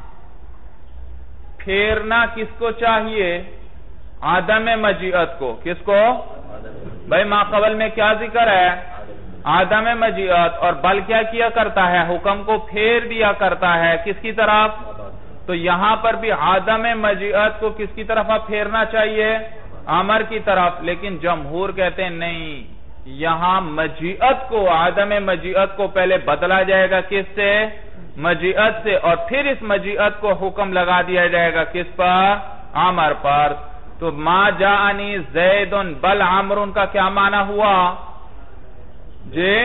پھیرنا کس کو چاہیے؟ عدم مجیعت کو۔ کس کو؟ بھائی ما قبل میں کیا ذکر ہے؟ عدم مجیعت، اور بل کیا کیا کرتا ہے؟ حکم کو پھیر دیا کرتا ہے کس کی طرف؟ تو یہاں پر بھی عدم مجیعت کو کس کی طرف آپ پھیرنا چاہیے؟ عامر کی طرف، لیکن جمہور کہتے ہیں نہیں، یہاں مجیعت کو، عدم مجیعت کو پہلے بدلا جائے گا کس سے؟ مجیعت سے، اور پھر اس مجیعت کو حکم لگا دیا جائے گا کس پر؟ عمر پر۔ تو ما جاءنی زید بل عمر کا کیا معنی ہوا؟ جی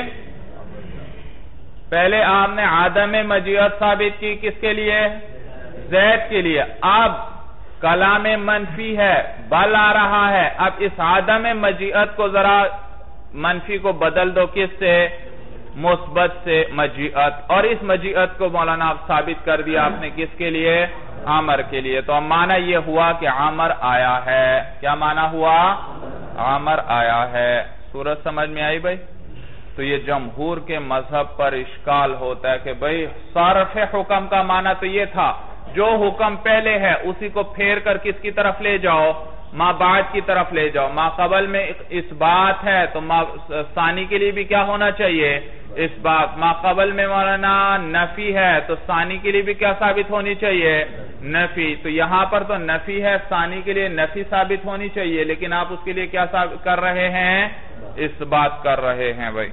پہلے آپ نے عدم مجیعت ثابت کی کس کے لیے؟ زید کے لیے۔ اب کلام منفی ہے، بل آ رہا ہے، اب اس عدم مجیعت کو ذرا منفی کو بدل دو کس سے؟ مثبت سے مجیعت، اور اس مجیعت کو مولانا آپ ثابت کر دیا آپ نے کس کے لیے؟ عمر کے لیے۔ تو اب معنی یہ ہوا کہ عمر آیا ہے۔ کیا معنی ہوا؟ عمر آیا ہے۔ صورت سمجھ میں آئی بھائی؟ تو یہ جمہور کے مذہب پر اشکال ہوتا ہے کہ بھئی صرف حکم کا معنی تو یہ تھا جو حکم پہلے ہے اسی کو پھیر کر کس کی طرف لے جاؤ؟ ما بعد کی طرف لے جاؤ۔ ما قبل میں اس بات ہے تو ما ثانی کے لیے بھی کیا ہونا چاہیے؟ اس بات۔ ما قبل میں مولانا نفی ہے تو ثانی کے لیے بھی کیا ثابت ہونی چاہیے؟ نفی۔ تو یہاں پر تو نفی ہے، ثانی کے لیے نفی ثابت ہونی چاہیے، لیکن آپ اس کے لیے کیا ثابت کر رہے ہیں؟ اس بات کر رہے ہیں بھائی۔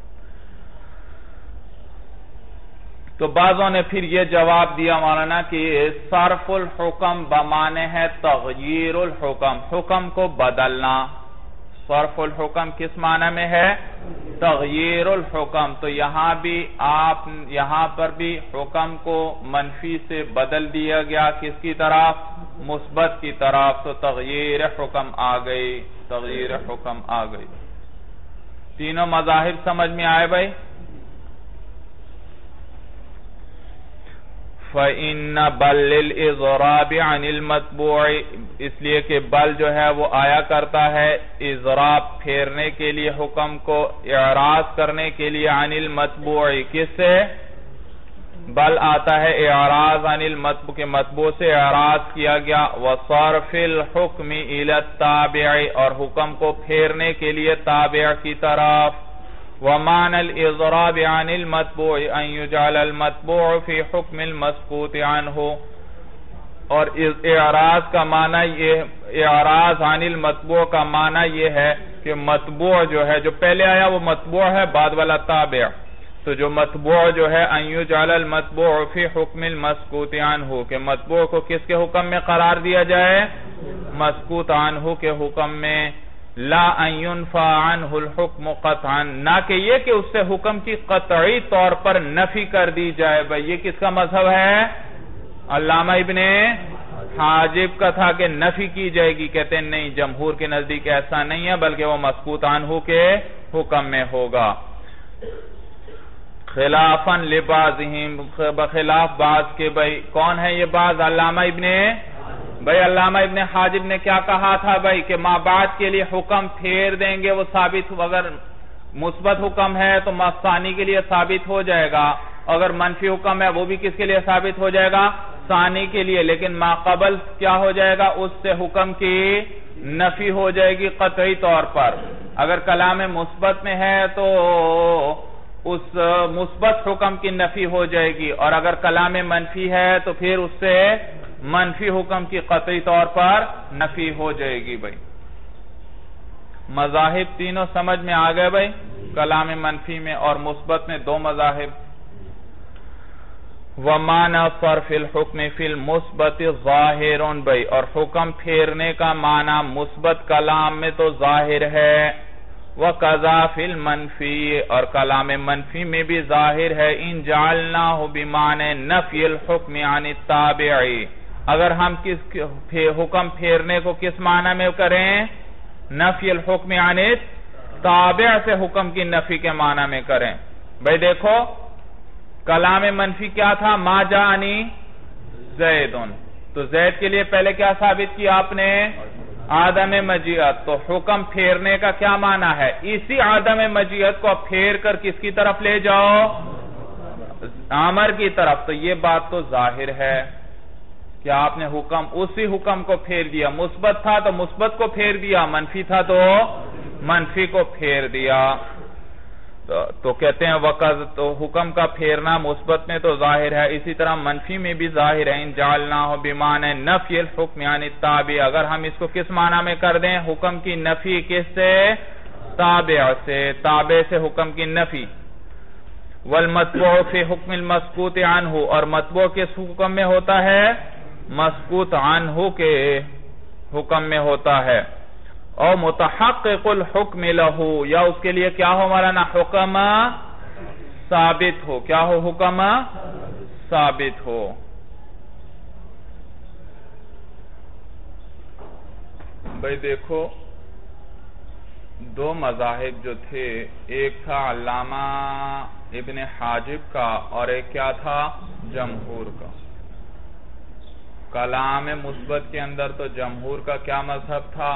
تو بعضوں نے پھر یہ جواب دیا مولانا کہ صرف الحکم بمانے ہے تغییر الحکم، حکم کو بدلنا۔ صرف الحکم کس معنی میں ہے؟ تغییر الحکم۔ تو یہاں بھی آپ یہاں پر بھی حکم کو منفی سے بدل دیا گیا کس کی طرف؟ مثبت کی طرف۔ تو تغییر حکم آ گئی، تغییر حکم آ گئی۔ تینوں مذاہب سمجھ میں آئے بھائی؟ فَإِنَّ بَلْ لِلْإِضْرَابِ عَنِ الْمَطْبُوعِ، اس لیے کہ بل جو ہے وہ آیا کرتا ہے اضراب پھیرنے کے لیے، حکم کو اعراض کرنے کے لیے، عن المطبوع کس سے؟ بل آتا ہے اعراض عن المطبوع کے مطبوع سے اعراض کیا گیا، وَصَرْفِ الْحُكْمِ إِلَى التَّابِعِ اور حکم کو پھیرنے کے لیے تابع کی طرف۔ وَمَعْنَى الْإِضْرَابِ عَنِ الْمَطْبُوعِ أَنْ يُجْعَلَ الْمَطْبُوعُ فِي حُكْمِ الْمَسْقُوطِ عَنْهُ، اور اعراض کا معنی یہ، اعراض عن المطبوع کا معنی یہ ہے کہ مطبوع جو ہے، جو پہلے آیا وہ مطبوع ہے، بعد والا تابع، تو جو مطبوع جو ہے أَنْ يُجْعَلَ الْمَطْبُوعُ فِي حُكْمِ الْمَسْقُوطِ عَنْهُ، کہ مطبوع کو کس کے حکم میں قرار دیا جائے؟ مسقوط عنہ کے حکم میں۔ لا ان ينفع عنه الحكم قطعا، نہ کہ یہ کہ اس سے حکم کی قطعی طور پر نفی کر دی جائے۔ بھئی یہ کس کا مذہب ہے؟ علامہ ابن حاجب کا تھا کہ نفی کی جائے گی، کہتے ہیں نہیں، جمہور کے نزدیک ایسا نہیں ہے بلکہ وہ مسقوط عنہ کے حکم میں ہوگا۔ خلافاً لبعضهم، بخلاف بعض کے۔ بھئی کون ہے یہ بعض؟ علامہ ابن بھئی علامہ ابن حاجب نے کیا کہا تھا بھئی کہ ما بعد کے لیے حکم پھیر دیں گے وہ ثابت، اگر مثبت حکم ہے تو ما ثانی کے لیے ثابت ہو جائے گا، اگر منفی حکم ہے وہ بھی کس کے لیے ثابت ہو جائے گا؟ ثانی کے لیے، لیکن ما قبل کیا ہو جائے گا؟ اس سے حکم کی نفی ہو جائے گی قطعی طور پر۔ اگر کلام مثبت میں ہے تو اس مثبت حکم کی نفی ہو جائے گی، اور اگر کلام منفی ہے تو پھر اس سے منفی حکم کی قطعی طور پر نفی ہو جائے گی۔ بھائی مذاہب تینوں سمجھ میں آ گئے بھائی؟ کلام منفی میں اور مثبت میں دو مذاہب۔ وَمَانَ صَرْفِ الْحُكْمِ فِي الْمُثْبَتِ ظَاهِرٌ، بھائی اور حکم پھیرنے کا معنی مثبت کلام میں تو ظاہر ہے، وَقَذَا فِي الْمَنْفِي اور کلام منفی میں بھی ظاہر ہے، إِن جَعَلْنَاهُ بِمَعْنَى نَفْيِ الْحُكْمِ عَنِ التَّابِعِ، اگر ہم کس حکم پھیرنے کو کس معنی میں کریں؟ نفی الحکم عن تابع سے حکم کی نفی کے معنی میں کریں۔ بھئی دیکھو کلام منفی کیا تھا؟ ما جاءنی زیدن، تو زید کے لیے پہلے کیا ثابت کیا آپ نے؟ عدم مجیعت۔ تو حکم پھیرنے کا کیا معنی ہے؟ اسی عدم مجیعت کو پھیر کر کس کی طرف لے جاؤ؟ عمر کی طرف۔ تو یہ بات تو ظاہر ہے کہ آپ نے حکم اسی حکم کو پھیر دیا، مثبت تھا تو مثبت کو پھیر دیا، منفی تھا تو منفی کو پھیر دیا۔ تو کہتے ہیں وقت تو حکم کا پھیرنا مثبت میں تو ظاہر ہے، اسی طرح منفی میں بھی ظاہر ہے۔ ان جعلناہ بمعنی نفی الحکم عن التابع، اگر ہم اس کو کس معنی میں کر دیں؟ حکم کی نفی کس سے؟ تابع سے، تابع سے حکم کی نفی. والمتبوع فی حکم المسکوت عنہ، اور متبوع کس حکم میں ہوتا ہے؟ مسکوت عنہ کے حکم میں ہوتا ہے. اور متحقق الحکم لہو، یا اس کے لیے کیا ہو مولانا؟ حکم ثابت ہو. کیا ہو؟ حکم ثابت ہو. بھئی دیکھو دو مذاہب جو تھے، ایک تھا علامہ ابن حاجب کا اور ایک کیا تھا؟ جمہور کا. کلام مثبت کے اندر تو جمہور کا کیا مذہب تھا؟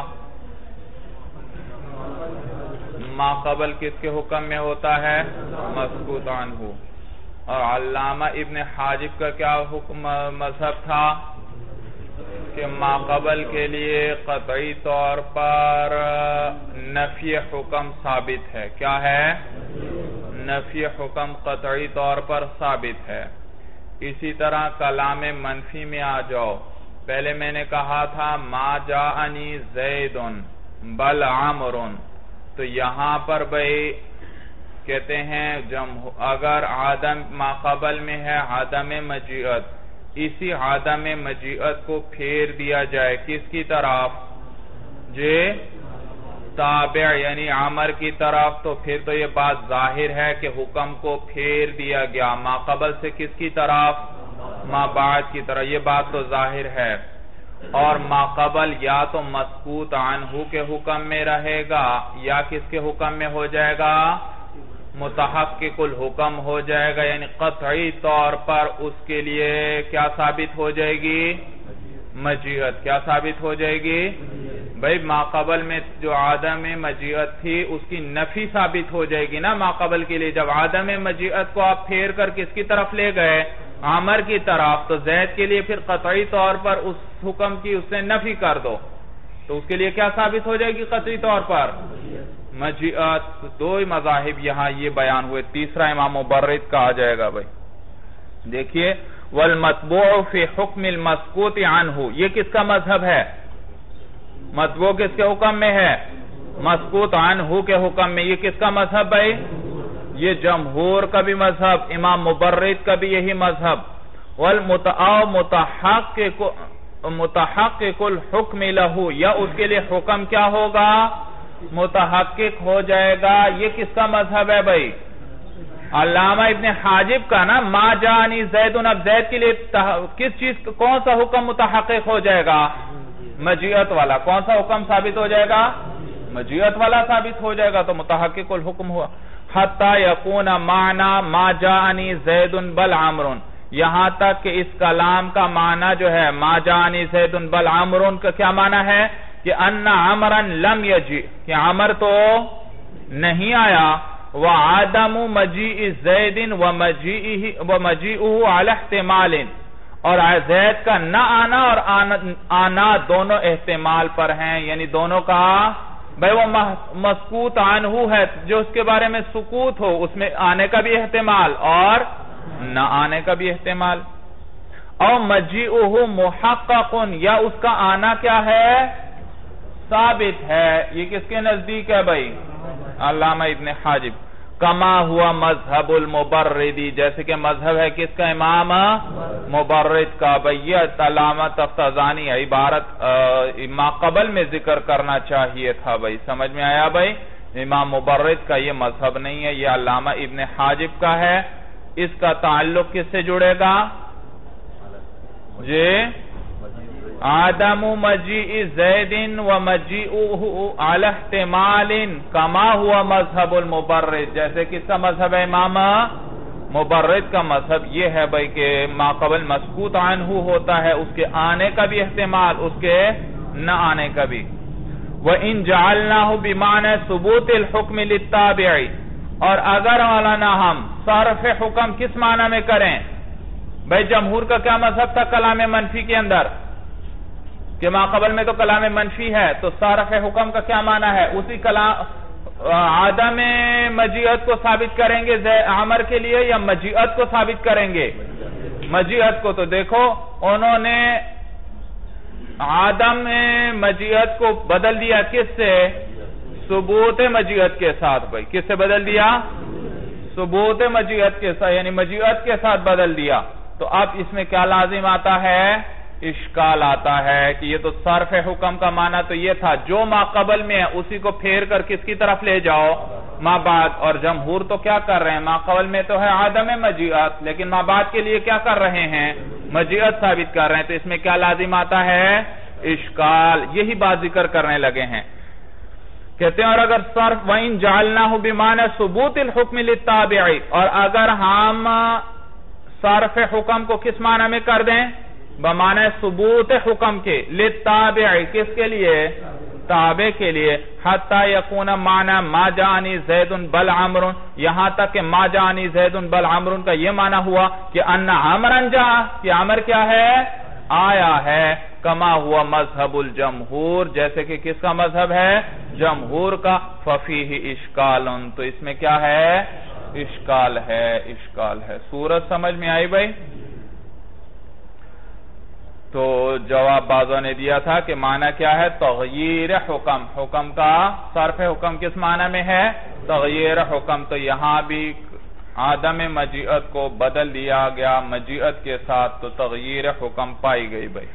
ما قبل کس کے حکم میں ہوتا ہے؟ مسکوت عنہ. اور علامہ ابن حاجب کا کیا حکم مذہب تھا؟ کہ ما قبل کے لیے قطعی طور پر نفی حکم ثابت ہے. کیا ہے؟ نفی حکم قطعی طور پر ثابت ہے. اسی طرح کلام منفی میں آ جاؤ. پہلے میں نے کہا تھا ما جاءنی زیدن بل عمرن، تو یہاں پر بھئی کہتے ہیں اگر عدم ما قبل میں ہے عدم مجیعت، اسی عدم مجیعت کو پھیر دیا جائے کس کی طرف؟ جے تابع یعنی عمر کی طرف، تو پھر تو یہ بات ظاہر ہے کہ حکم کو پھیر دیا گیا ما قبل سے کس کی طرف؟ ما بعد کی طرف. یہ بات تو ظاہر ہے. اور ما قبل یا تو مسکوت عنہ کے حکم میں رہے گا یا کس کے حکم میں ہو جائے گا؟ متحقق الحکم ہو جائے گا، یعنی قطعی طور پر اس کے لیے کیا ثابت ہو جائے گی؟ مجیعت. کیا ثابت ہو جائے گی؟ بھئی ما قبل میں جو عدم مجیعت تھی اس کی نفی ثابت ہو جائے گی نا ما قبل کے لیے. جب عدم مجیعت کو آپ پھیر کر کس کی طرف لے گئے؟ عامر کی طرف. تو زید کے لیے پھر قطعی طور پر اس حکم کی اس نے نفی کر دو، تو اس کے لیے کیا ثابت ہو جائے گی قطعی طور پر؟ مجیعت. دو مذاہب یہاں یہ بیان ہوئے. تیسرا امام مبرد کا آ جائے گا. بھائی دیکھیے والمتبوع فی حکم المسکوت عنہ، یہ کس کا مذہب ہے؟ متبوع کس کے حکم میں ہے؟ مسکوت عنہ کے حکم میں. یہ کس کا مذہب بھائی؟ یہ جمہور کا بھی مذہب، امام مبرد کا بھی یہی مذہب. والمتحقق متحقق الحکم لہو، یا اس کے لیے حکم کیا ہوگا؟ متحقق ہو جائے گا. یہ کس کا مذہب ہے بھائی؟ علامہ ابن حاجب کا نا. ما جانی زیدن، اب زید کے لیے کس چیز کون سا حکم متحقق ہو جائے گا؟ مجیعت والا. کون سا حکم ثابت ہو جائے گا؟ مجیعت والا ثابت ہو جائے گا، تو متحقق الحکم ہوا. حتی یکون معنی ما جانی زیدن بل عمرن، یہاں تک کہ اس کلام کا معنی جو ہے ما جانی زیدن بل عمرن کا کیا معنی ہے؟ کہ ان عمرن لم یجی، کہ عمر تو نہیں آیا. وعدم مجیء زید ومجیئه علی احتمال، اور زید کا نہ آنا اور آنا دونوں احتمال پر ہیں، یعنی دونوں کا بھئی وہ مسکوت عنہ ہے جو اس کے بارے میں سکوت ہو، اس میں آنے کا بھی احتمال اور نہ آنے کا بھی احتمال. اور مجیئہ محقق، یا اس کا آنا کیا ہے؟ ثابت ہے. یہ کس کے نزدیک ہے بھائی؟ علامہ ابن حاجب. کما ہوا مذہب المبردی، جیسے کہ مذہب ہے کس کا؟ امام مبرد کا. بھئی یہ علامہ تفتازانی عبارت ما قبل میں ذکر کرنا چاہیے تھا. بھئی سمجھ میں آیا بھئی؟ امام مبرد کا یہ مذہب نہیں ہے، یہ علامہ ابن حاجب کا ہے. اس کا تعلق کس سے جڑے گا؟ جی عدم مجیء زید ومجیئہ علی احتمال کما ہوا مذہب المبرد، جیسے کس کا مذہب ہے؟ امام مبرد کا مذہب یہ ہے بھئی کہ ما قبل مسکوت عنہ ہوتا ہے، اس کے آنے کا بھی احتمال، اس کے نہ آنے کا بھی. وَإِن جَعَلْنَاهُ بِمَعْنَى ثُبُوتِ الْحُكْمِ لِلتَّابِعِ، اور اگر مولانا ہم صرف حکم کس معنی میں کریں؟ بھئی جمہور کا کیا مذہب تھا کلام منفی کے اندر؟ کہ ما قبل میں تو کلام منفی ہے، تو صرف حکم کا کیا معنی ہے؟ اسی کلام عدم مجیعت کو ثابت کریں گے عمر کے لیے یا مجیعت کو ثابت کریں گے؟ مجیعت کو. تو دیکھو انہوں نے عدم مجیعت کو بدل دیا کس سے؟ ثبوت مجیت کے ساتھ بھائی، کس سے بدل دیا؟ ثبوت مجیت کے ساتھ، یعنی مجیت کے ساتھ بدل دیا. تو اب اس میں کیا لازم آتا ہے؟ اشکال آتا ہے کہ یہ تو صرف حکم کا معنی تو یہ تھا جو ما قبل میں ہے اسی کو پھیر کر کس کی طرف لے جاؤ؟ ما بعد. اور جمہور تو کیا کر رہے ہیں؟ ما قبل میں تو ہے عدم مجیت، لیکن ما بعد کے لیے کیا کر رہے ہیں؟ مجیت ثابت کر رہے ہیں. تو اس میں کیا لازم آتا ہے؟ اشکال. یہی بات ذکر کرنے لگے ہیں. کہتے ہیں اور اگر صرف وَإِن جَعَلْنَاهُ بِمَعْنَى ثُبُوتِ الْحُكْمِ لِلتَّابِعِ، اور اگر ہم صرف حکم کو کس معنی میں کر دیں؟ بمعنی ثبوت حکم کے، للتابع کس کے لیے؟ تابع کے لیے. حتی یکون معنی ما جانی زید بل عمر، یہاں تک کہ ما جانی زید بل عمر کا یہ معنی ہوا کہ ان عمرا جا، کہ عمر کیا ہے؟ آیا ہے. کما ہوا مذہب الجمہور، جیسے کہ کس کا مذہب ہے؟ جمہور کا. ففیہ اشکال، تو اس میں کیا ہے؟ اشکال ہے. اشکال ہے. صورت سمجھ میں آئی بھائی؟ تو جواب بازوں نے دیا تھا کہ معنی کیا ہے؟ تغییر حکم. حکم کا صرف حکم کس معنی میں ہے؟ تغییر حکم. تو یہاں بھی عدم مجیت کو بدل دیا گیا مجیت کے ساتھ، تو تغییر حکم پائی گئی بھائی.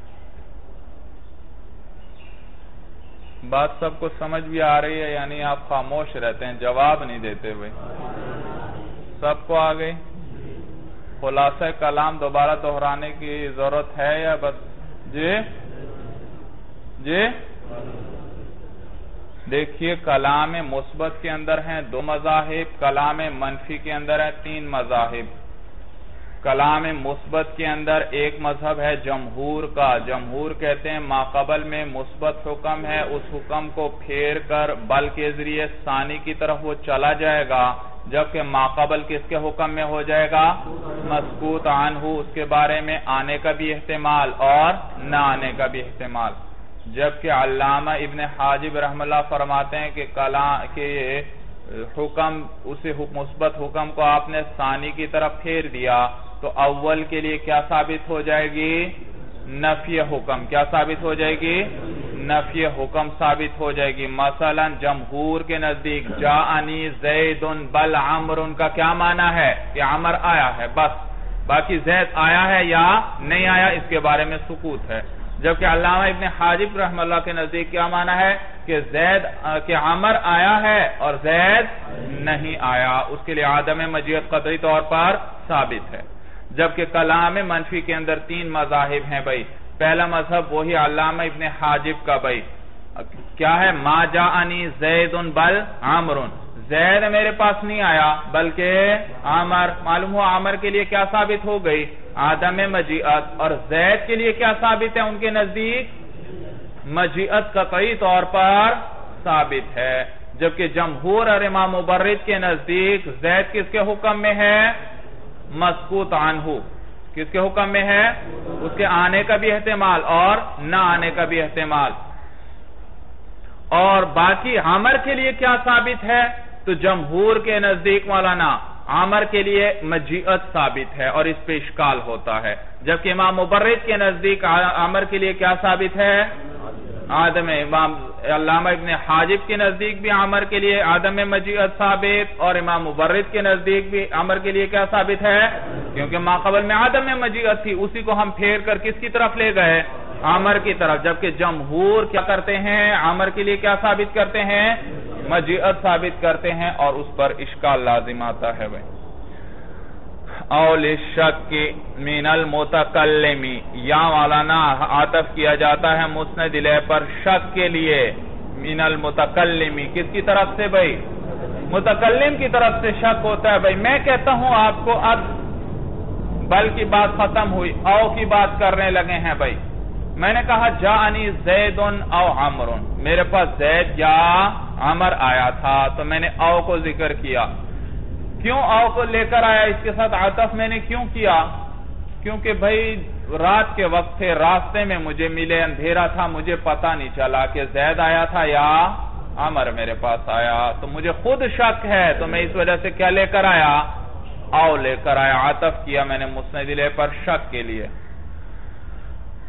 بات سب کو سمجھ بھی آ رہی ہے؟ یعنی آپ خاموش رہتے ہیں، جواب نہیں دیتے بھائی. سب کو آ گئی؟ خلاصہ کلام دوبارہ دہرانے کی ضرورت ہے یا بس؟ جی جی دیکھیے، کلام مثبت کے اندر ہیں دو مذاہب، کلام منفی کے اندر ہیں تین مذاہب. کلام مثبت کے اندر ایک مذہب ہے جمہور کا. جمہور کہتے ہیں ما قبل میں مثبت حکم ہے، اس حکم کو پھیر کر بل کے ذریعے ثانی کی طرف وہ چلا جائے گا، جبکہ ما قبل کس کے حکم میں ہو جائے گا؟ مسکوت عنہ، اس کے بارے میں آنے کا بھی احتمال اور نہ آنے کا بھی احتمال. جبکہ علامہ ابن حاجب رحمہ اللہ فرماتے ہیں کہ کلام کے حکم، اسے مثبت حکم کو آپ نے ثانی کی طرف پھیر دیا تو اول کے لیے کیا ثابت ہو جائے گی؟ نفی حکم. کیا ثابت ہو جائے گی؟ نفی حکم ثابت ہو جائے گی. مثلا جمہور کے نزدیک جاءنی زید بل عمر کا کیا معنی ہے؟ کہ عمر آیا ہے بس، باقی زید آیا ہے یا نہیں آیا اس کے بارے میں سکوت ہے. جبکہ علامہ ابن حاجب رحمہ اللہ کے نزدیک کیا معنی ہے؟ کہ زید کہ عمر آیا ہے اور زید نہیں آیا، اس کے لیے عدم مجیت قطعی طور پر ثابت ہے. جبکہ کلام منفی کے اندر تین مذاہب ہیں بھائی. پہلا مذہب وہی علامہ ابن حاجب کا بھائی، کیا ہے؟ ما جاءنی زید بل عمر، زید میرے پاس نہیں آیا بلکہ عمر. معلوم ہوا عمر کے لیے کیا ثابت ہو گئی؟ عدم مجیت. اور زید کے لیے کیا ثابت ہے ان کے نزدیک؟ مجیت قطعی طور پر ثابت ہے. جبکہ جمہور اور امام مبرد کے نزدیک زید کس کے حکم میں ہے؟ مسکوت عنہ. کس کے حکم میں ہے؟ اس کے آنے کا بھی احتمال اور نہ آنے کا بھی احتمال. اور باقی عمر کے لیے کیا ثابت ہے؟ تو جمہور کے نزدیک مولانا عمر کے لیے مجیت ثابت ہے اور اس پہ اشکال ہوتا ہے. جبکہ امام مبرد کے نزدیک عمر کے لیے کیا ثابت ہے؟ عدم. امام علامہ ابن حاجب کے نزدیک بھی عمر کے لیے عدم مجیت ثابت، اور امام مبرد کے نزدیک بھی عمر کے لیے کیا ثابت ہے؟ کیونکہ ما قبل میں عدم مجیت تھی، اسی کو ہم پھیر کر کس کی طرف لے گئے؟ عمر کی طرف. جبکہ جمہور کیا کرتے ہیں؟ عمر کے لیے کیا ثابت کرتے ہیں؟ مجیت ثابت کرتے ہیں، اور اس پر اشکال لازم آتا ہے بھائی. اول الشک من المتکلم، یا مولانا عطف کیا جاتا ہے مسند الیہ پر شک کے لیے. من المتکلم کس کی طرف سے بھائی؟ متکلم کی طرف سے شک ہوتا ہے بھائی. میں کہتا ہوں آپ کو اب بل کی بات ختم ہوئی، او کی بات کرنے لگے ہیں بھائی. میں نے کہا جاءنی زید او عمر، میرے پاس زید یا عمر آیا تھا، تو میں نے او کو ذکر کیا. کیوں او کو لے کر آیا؟ اس کے ساتھ عطف میں نے کیوں کیا؟ کیونکہ بھائی رات کے وقت تھے، راستے میں مجھے ملے، اندھیرا تھا، مجھے پتا نہیں چلا کہ زید آیا تھا یا عمر میرے پاس آیا، تو مجھے خود شک ہے، تو میں اس وجہ سے کیا لے کر آیا؟ او لے کر آیا. عطف کیا میں نے مسند الیہ پر شک کے لیے.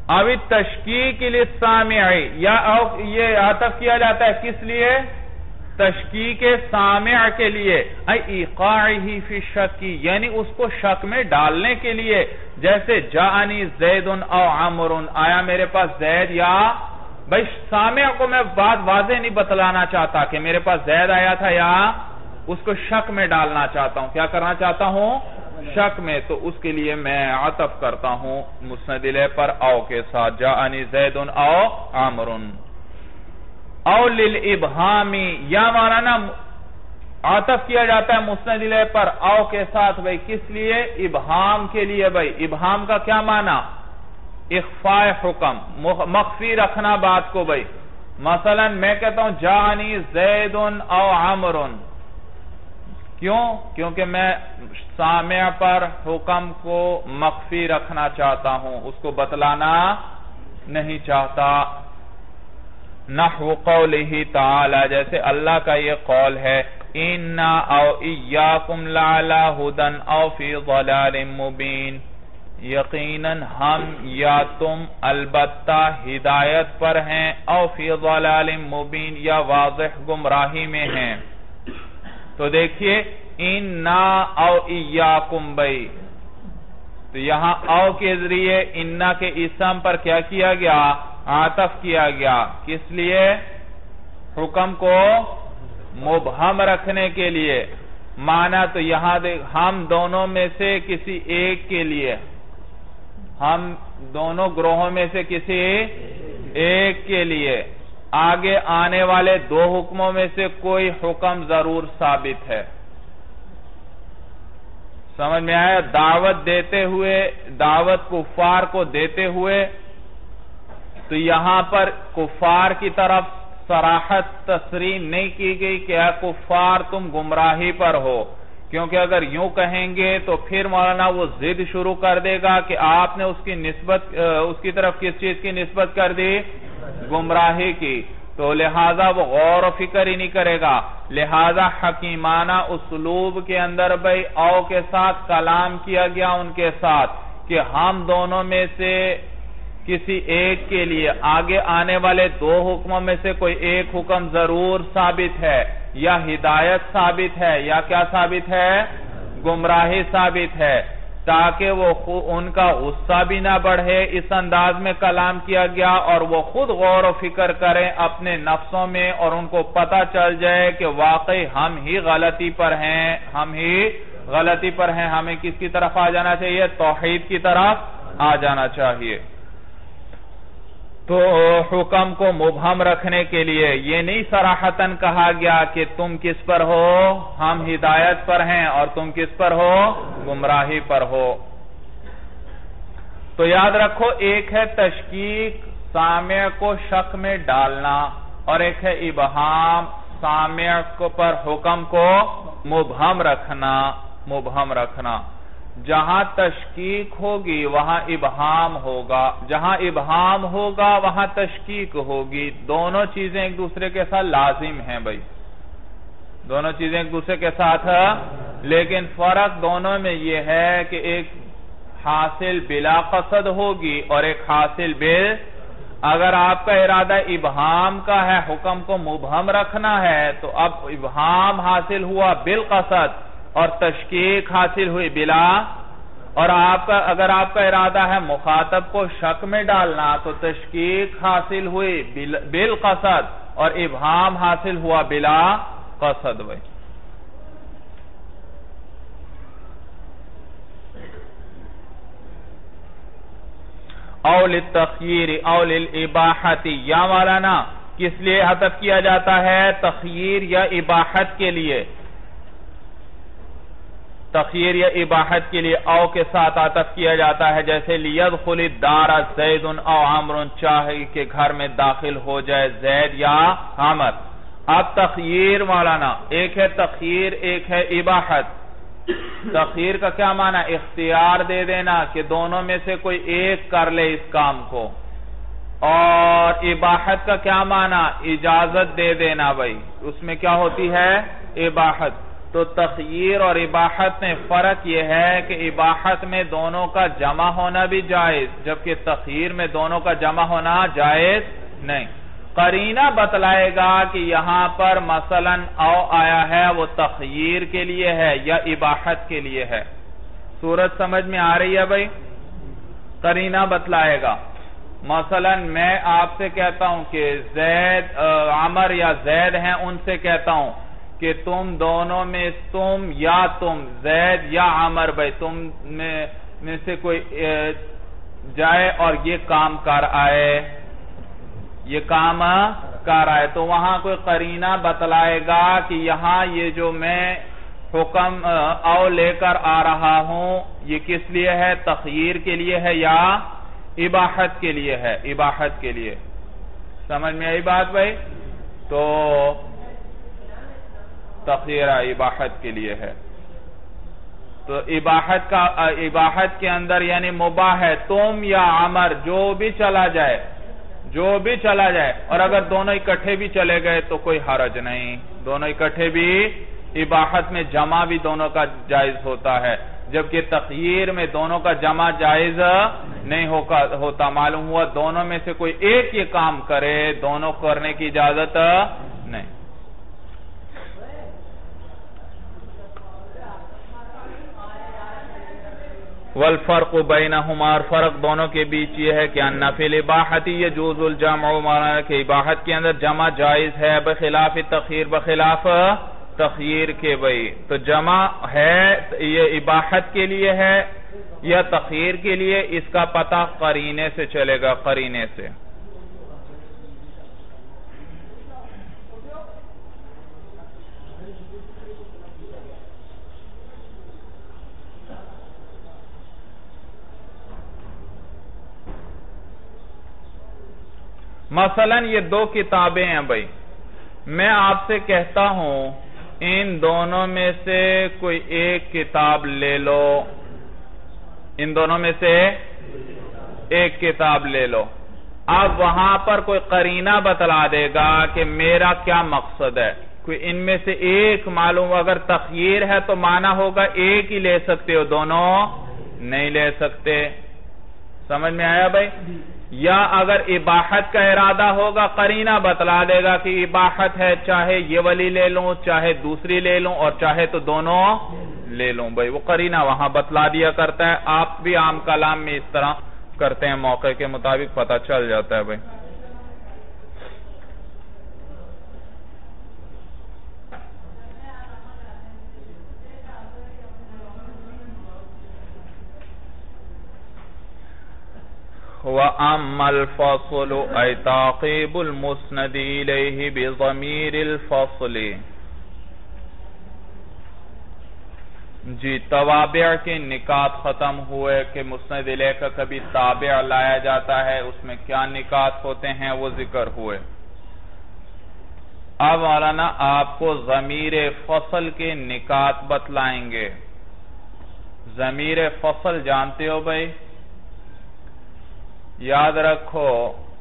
اب تشکیک للسامع یا یہ عطف کیا جاتا ہے کس لیے؟ تشکیک سامع کے لیے، ای ایقاعہ فی الشک، یعنی اس کو شک میں ڈالنے کے لیے، جیسے جاءنی زید او عمر، آیا میرے پاس زید یا، بھئی سامع کو میں بات واضح نہیں بتلانا چاہتا کہ میرے پاس زید آیا تھا، یا اس کو شک میں ڈالنا چاہتا ہوں، کیا کرنا چاہتا ہوں؟ شک میں، تو اس کے لیے میں عطف کرتا ہوں مسند الیہ پر او کے ساتھ، جاءنی زید او عمر۔ او للابہامی، یا مولانا عطف کیا جاتا ہے مسند الیہ پر او کے ساتھ، بھئی کس لیے؟ ابہام کے لیے۔ بھئی ابہام کا کیا معنی؟ اخفاء حکم، مخفی رکھنا بات کو۔ بھئی مثلا میں کہتا ہوں جاءنی زید او عمر، کیوں؟ کیونکہ میں سامع پر حکم کو مخفی رکھنا چاہتا ہوں، اس کو بتلانا نہیں چاہتا۔ نحو قولہ تعالی، جیسے اللہ کا یہ قول ہے، اِنَّا او اِيَّاكُمْ لَعَلَى هُدًى او فِي ضَلَالٍ مُبِينٍ، یقیناً ہم یا تم البتہ ہدایت پر ہیں، او فی ضلال مبین، یا واضح گمراہی میں ہیں۔ تو دیکھیے اِنَّا او اِيَّاكُمْ، بھئی تو یہاں او کے ذریعے اِنَّا کے اسم پر کیا کیا گیا؟ عطف کیا گیا، کس لیے؟ حکم کو مبہم رکھنے کے لیے۔ معنی تو یہاں دیکھ، ہم دونوں میں سے کسی ایک کے لیے، ہم دونوں گروہوں میں سے کسی ایک کے لیے، آگے آنے والے دو حکموں میں سے کوئی حکم ضرور ثابت ہے۔ سمجھ میں آیا؟ دعوت دیتے ہوئے، دعوت کفار کو دیتے ہوئے، تو یہاں پر کفار کی طرف صراحت تصریح نہیں کی گئی کہ اے کفار تم گمراہی پر ہو، کیونکہ اگر یوں کہیں گے تو پھر مولانا وہ ضد شروع کر دے گا کہ آپ نے اس کی نسبت، اس کی طرف کس چیز کی نسبت کر دی؟ گمراہی کی، تو لہذا وہ غور و فکر ہی نہیں کرے گا۔ لہذا حکیمانہ اسلوب کے اندر بھئی او کے ساتھ کلام کیا گیا ان کے ساتھ کہ ہم دونوں میں سے کسی ایک کے لیے، آگے آنے والے دو حکموں میں سے کوئی ایک حکم ضرور ثابت ہے، یا ہدایت ثابت ہے، یا کیا ثابت ہے؟ گمراہی ثابت ہے، تاکہ وہ ان کا غصہ بھی نہ بڑھے۔ اس انداز میں کلام کیا گیا اور وہ خود غور و فکر کریں اپنے نفسوں میں، اور ان کو پتہ چل جائے کہ واقعی ہم ہی غلطی پر ہیں، ہم ہی غلطی پر ہیں، ہمیں کس کی طرف آ جانا چاہیے؟ توحید کی طرف آ جانا چاہیے۔ تو حکم کو مبہم رکھنے کے لیے یہ نہیں صراحتاً کہا گیا کہ تم کس پر ہو؟ ہم ہدایت پر ہیں، اور تم کس پر ہو؟ گمراہی پر ہو۔ تو یاد رکھو، ایک ہے تشکیک، سامع کو شک میں ڈالنا، اور ایک ہے ابہام، سامع پر حکم کو مبہم رکھنا، مبہم رکھنا۔ جہاں تشکیک ہوگی وہاں ابہام ہوگا، جہاں ابہام ہوگا وہاں تشکیک ہوگی، دونوں چیزیں ایک دوسرے کے ساتھ لازم ہیں بھائی، دونوں چیزیں ایک دوسرے کے ساتھ ہیں، لیکن فرق دونوں میں یہ ہے کہ ایک حاصل بلا قصد ہوگی اور ایک حاصل بل۔ اگر آپ کا ارادہ ابہام کا ہے، حکم کو مبہم رکھنا ہے، تو اب ابہام حاصل ہوا بالقصد اور تشکیک حاصل ہوئی بلا، اور آپ کا اگر آپ کا ارادہ ہے مخاطب کو شک میں ڈالنا تو تشکیک حاصل ہوئی بالقصد اور ابہام حاصل ہوا بلا قصد۔ بھائی او للتخییر او للاباحت، یا مولانا کس لیے حذف کیا جاتا ہے؟ تخییر یا اباحت کے لیے، تخییر یا اباحت کے لیے او کے ساتھ عطف کیا جاتا ہے، جیسے لیدخل الدار زید او عمر، چاہے کہ گھر میں داخل ہو جائے زید یا عمر۔ اب تخییر مولانا ایک ہے تخییر، ایک ہے اباحت۔ تخییر کا کیا معنی؟ اختیار دے دینا کہ دونوں میں سے کوئی ایک کر لے اس کام کو، اور اباحت کا کیا معنی؟ اجازت دے دینا۔ بھائی اس میں کیا ہوتی ہے؟ اباحت۔ تو تخییر اور اباحت میں فرق یہ ہے کہ اباحت میں دونوں کا جمع ہونا بھی جائز، جبکہ تخییر میں دونوں کا جمع ہونا جائز نہیں۔ قرینہ بتلائے گا کہ یہاں پر مثلا او آیا ہے وہ تخییر کے لیے ہے یا اباحت کے لیے ہے۔ صورت سمجھ میں آ رہی ہے بھائی؟ قرینہ بتلائے گا۔ مثلا میں آپ سے کہتا ہوں کہ زید عمر یا زید ہیں، ان سے کہتا ہوں کہ تم دونوں میں تم یا تم زید یا عمر بھائی تم میں سے کوئی جائے اور یہ کام کر آئے، یہ کام کر آئے، تو وہاں کوئی قرینہ بتلائے گا کہ یہاں یہ جو میں حکم او لے کر آ رہا ہوں یہ کس لیے ہے؟ تخییر کے لیے ہے یا اباحت کے لیے ہے؟ اباحت کے لیے۔ سمجھ میں آئی بات بھائی؟ تو تخییر اباحت کے لیے ہے، تو اباحت کا اباحت کے اندر یعنی مباح ہے، تم یا عمر جو بھی چلا جائے، جو بھی چلا جائے، اور اگر دونوں اکٹھے بھی چلے گئے تو کوئی حرج نہیں، دونوں اکٹھے بھی اباحت میں جمع بھی دونوں کا جائز ہوتا ہے، جبکہ تخییر میں دونوں کا جمع جائز نہیں ہوتا۔ معلوم ہوا دونوں میں سے کوئی ایک یہ کام کرے، دونوں کرنے کی اجازت نہیں۔ والفرق بینہما، اور فرق دونوں کے بیچ یہ ہے کہ ان فی الاباحۃ یجوز الجمع، مانا کہ اباحت کے اندر جمع جائز ہے، بخلاف تخییر، بخلاف تخییر کے بھئی، تو جمع ہے یہ اباحت کے لیے ہے یا تخییر کے لیے، اس کا پتہ قرینے سے چلے گا، قرینے سے۔ مثلا یہ دو کتابیں ہیں بھائی، میں آپ سے کہتا ہوں ان دونوں میں سے کوئی ایک کتاب لے لو، ان دونوں میں سے ایک کتاب لے لو۔ اب وہاں پر کوئی قرینہ بتلا دے گا کہ میرا کیا مقصد ہے، کوئی ان میں سے ایک معلوم، اگر تخییر ہے تو معنی ہوگا ایک ہی لے سکتے ہو، دونوں نہیں لے سکتے۔ سمجھ میں آیا بھائی؟ یا اگر اباحت کا ارادہ ہوگا قرینہ بتلا دے گا کہ اباحت ہے، چاہے یہ والی لے لوں، چاہے دوسری لے لوں، اور چاہے تو دونوں لے لوں بھائی، وہ قرینہ وہاں بتلا دیا کرتا ہے۔ آپ بھی عام کلام میں اس طرح کرتے ہیں، موقع کے مطابق پتہ چل جاتا ہے بھائی۔ وَأَمَّا الْفَصْلُ أَيْ تَعْقِيبُ الْمُسْنَدِ إِلَيْهِ بِضَمِيرِ الْفَصْلِ، جی توابع کے نکات ختم ہوئے کہ مسند الیہ کا کبھی تابع لایا جاتا ہے، اس میں کیا نکات ہوتے ہیں وہ ذکر ہوئے۔ اب مولانا آپ کو ضمیر فصل کے نکات بتلائیں گے۔ ضمیر فصل جانتے ہو بھائی؟ یاد رکھو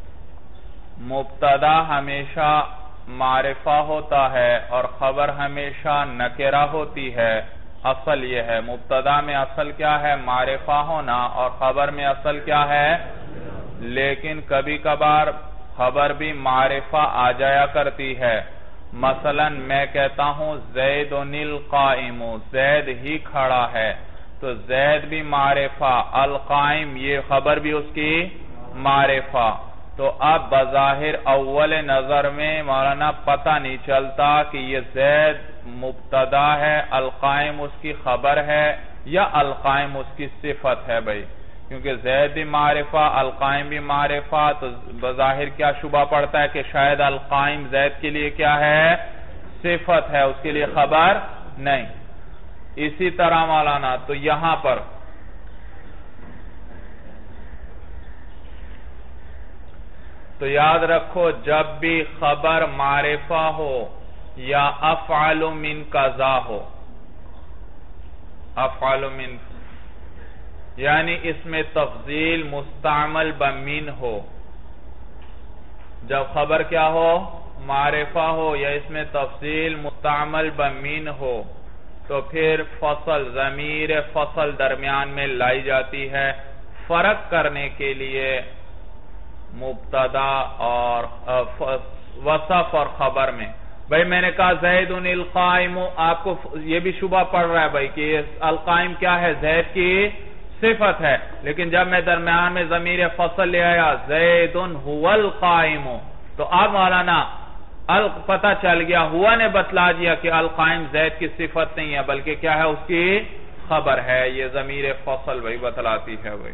مبتدا ہمیشہ معرفہ ہوتا ہے اور خبر ہمیشہ نکرہ ہوتی ہے۔ اصل یہ ہے، مبتدا میں اصل کیا ہے؟ معرفہ ہونا، اور خبر میں اصل کیا ہے؟ لیکن کبھی کبھار خبر بھی معرفہ آ جایا کرتی ہے۔ مثلا میں کہتا ہوں زید القائم، زید ہی کھڑا ہے، تو زید بھی معرفہ، القائم یہ خبر بھی اس کی معرفہ۔ تو اب بظاہر اول نظر میں مولانا پتہ نہیں چلتا کہ یہ زید مبتدا ہے، القائم اس کی خبر ہے، یا القائم اس کی صفت ہے بھائی، کیونکہ زید بھی معرفہ، القائم بھی معرفہ، تو بظاہر کیا شبہ پڑتا ہے کہ شاید القائم زید کے لیے کیا ہے؟ صفت ہے، اس کے لیے خبر نہیں۔ اسی طرح مولانا تو یہاں پر تو یاد رکھو جب بھی خبر معرفہ ہو یا افعل من قضا ہو، افعل من یعنی اس میں تفضیل مستعمل بمن ہو، جب خبر کیا ہو؟ معرفہ ہو، یا اس میں تفضیل مستعمل بمن ہو، تو پھر فصل ضمیر فصل درمیان میں لائی جاتی ہے فرق کرنے کے لیے مبتدا اور وصف اور خبر میں. بھئی میں نے کہا زید القائم، آپ کو یہ بھی شبہ پڑ رہا ہے بھئی کہ القائم کیا ہے؟ زید کی صفت ہے، لیکن جب میں درمیان میں ضمیر فصل لے آیا زید هو القائم تو اب مولانا پتہ چل گیا، ہوا نے بتلا دیا کہ القائم زید کی صفت نہیں ہے بلکہ کیا ہے؟ اس کی خبر ہے. یہ ضمیر فصل بھئی بتلاتی ہے بھئی.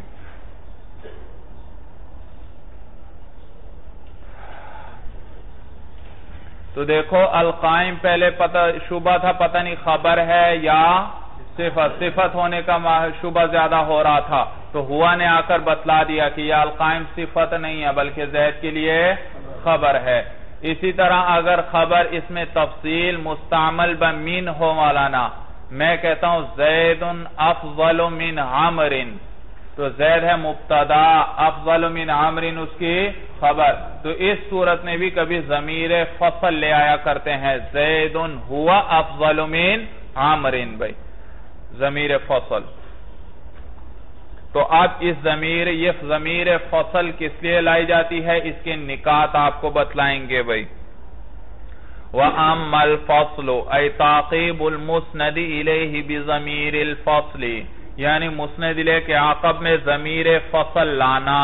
تو دیکھو القائم پہلے پتہ شبہ تھا، پتہ نہیں خبر ہے یا صفت، صفت ہونے کا شبہ زیادہ ہو رہا تھا تو ہوا نے آ کر بتلا دیا کہ یہ القائم صفت نہیں ہے بلکہ زید کے لیے خبر ہے. اسی طرح اگر خبر اس میں تفصیل مستعمل بمن ہو مولانا، میں کہتا ہوں زید افضل من عمر، تو زید ہے مبتدا، افضل من عمر اس کی خبر، تو اس صورت میں بھی کبھی ضمیر فصل لے آیا کرتے ہیں زید ہوا افضل من عمر بھائی ضمیر فصل. تو اب اس ضمیر یہ ضمیر فصل کس لیے لائی جاتی ہے؟ اس کے نکات آپ کو بتلائیں گے بھائی. وَأَمَّا الْفَصْلُ اَيْ تَعْقِيبُ الْمُسْنَدِ إِلَيْهِ بِضَمِيرِ الْفَصْلِ، یعنی مسند الیہ کے عقب میں ضمیر فصل لانا.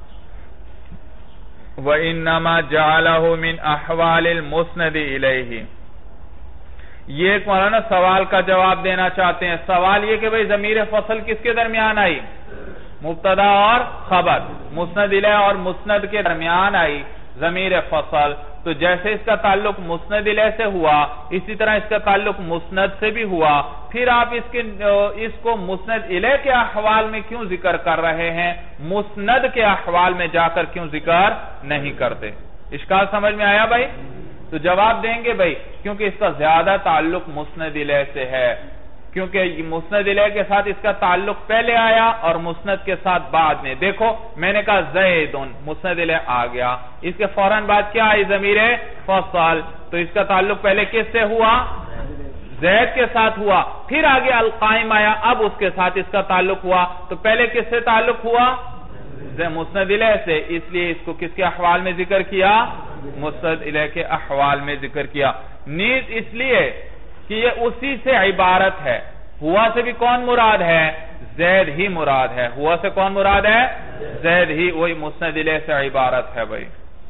وَإِنَّمَا جَعَلَهُ مِنْ أَحْوَالِ الْمُسْنَدِ إِلَيْهِ. یہ ایک مولانا سوال کا جواب دینا چاہتے ہیں. سوال یہ کہ بھئی ضمیر فصل کس کے درمیان آئی؟ مبتدا اور خبر. مسند الیہ اور مسند کے درمیان آئی ضمیر فصل، تو جیسے اس کا تعلق مسند الیہ سے ہوا اسی طرح اس کا تعلق مسند سے بھی ہوا. پھر آپ اس کے اس کو مسند الیہ کے احوال میں کیوں ذکر کر رہے ہیں، مسند کے احوال میں جا کر کیوں ذکر نہیں کرتے؟ اشکال سمجھ میں آیا بھائی؟ تو جواب دیں گے بھائی کیونکہ اس کا زیادہ تعلق مسند الیہ سے ہے، کیونکہ مسند الیہ کے ساتھ اس کا تعلق پہلے آیا اور مسند کے ساتھ بعد میں. دیکھو میں نے کہا زیدن، مسند الیہ آ گیا، اس کے فوراً بعد کیا آئی؟ ضمیر فصل، تو اس کا تعلق پہلے کس سے ہوا؟ زید کے ساتھ ہوا. پھر آگے القائم آیا، اب اس کے ساتھ اس کا تعلق ہوا، تو پہلے کس سے تعلق ہوا؟ مسند الیہ سے، اس لیے اس کو کس کے احوال میں ذکر کیا؟ مسند الیہ کے احوال میں ذکر کیا. نیز اس لیے کہ یہ اسی سے عبارت ہے. ہوا سے بھی کون مراد ہے؟ زید ہی مراد ہے. ہوا سے کون مراد ہے؟ زید ہی، وہی مسند الیہ سے عبارت ہے بھائی.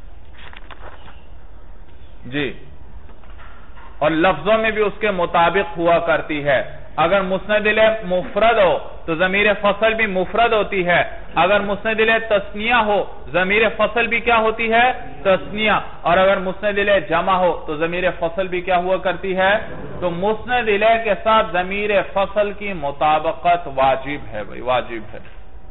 جی، اور لفظوں میں بھی اس کے مطابق ہوا کرتی ہے. اگر مسند الیہ مفرد ہو تو ضمیر فصل بھی مفرد ہوتی ہے. اگر مسند الیہ تثنیہ ہو ضمیر فصل بھی کیا ہوتی ہے؟ تثنیہ. اور اگر مسند الیہ جمع ہو تو ضمیر فصل بھی کیا ہوا کرتی ہے؟ تو مسند الیہ کے ساتھ ضمیر فصل کی مطابقت واجب ہے بھائی، واجب ہے.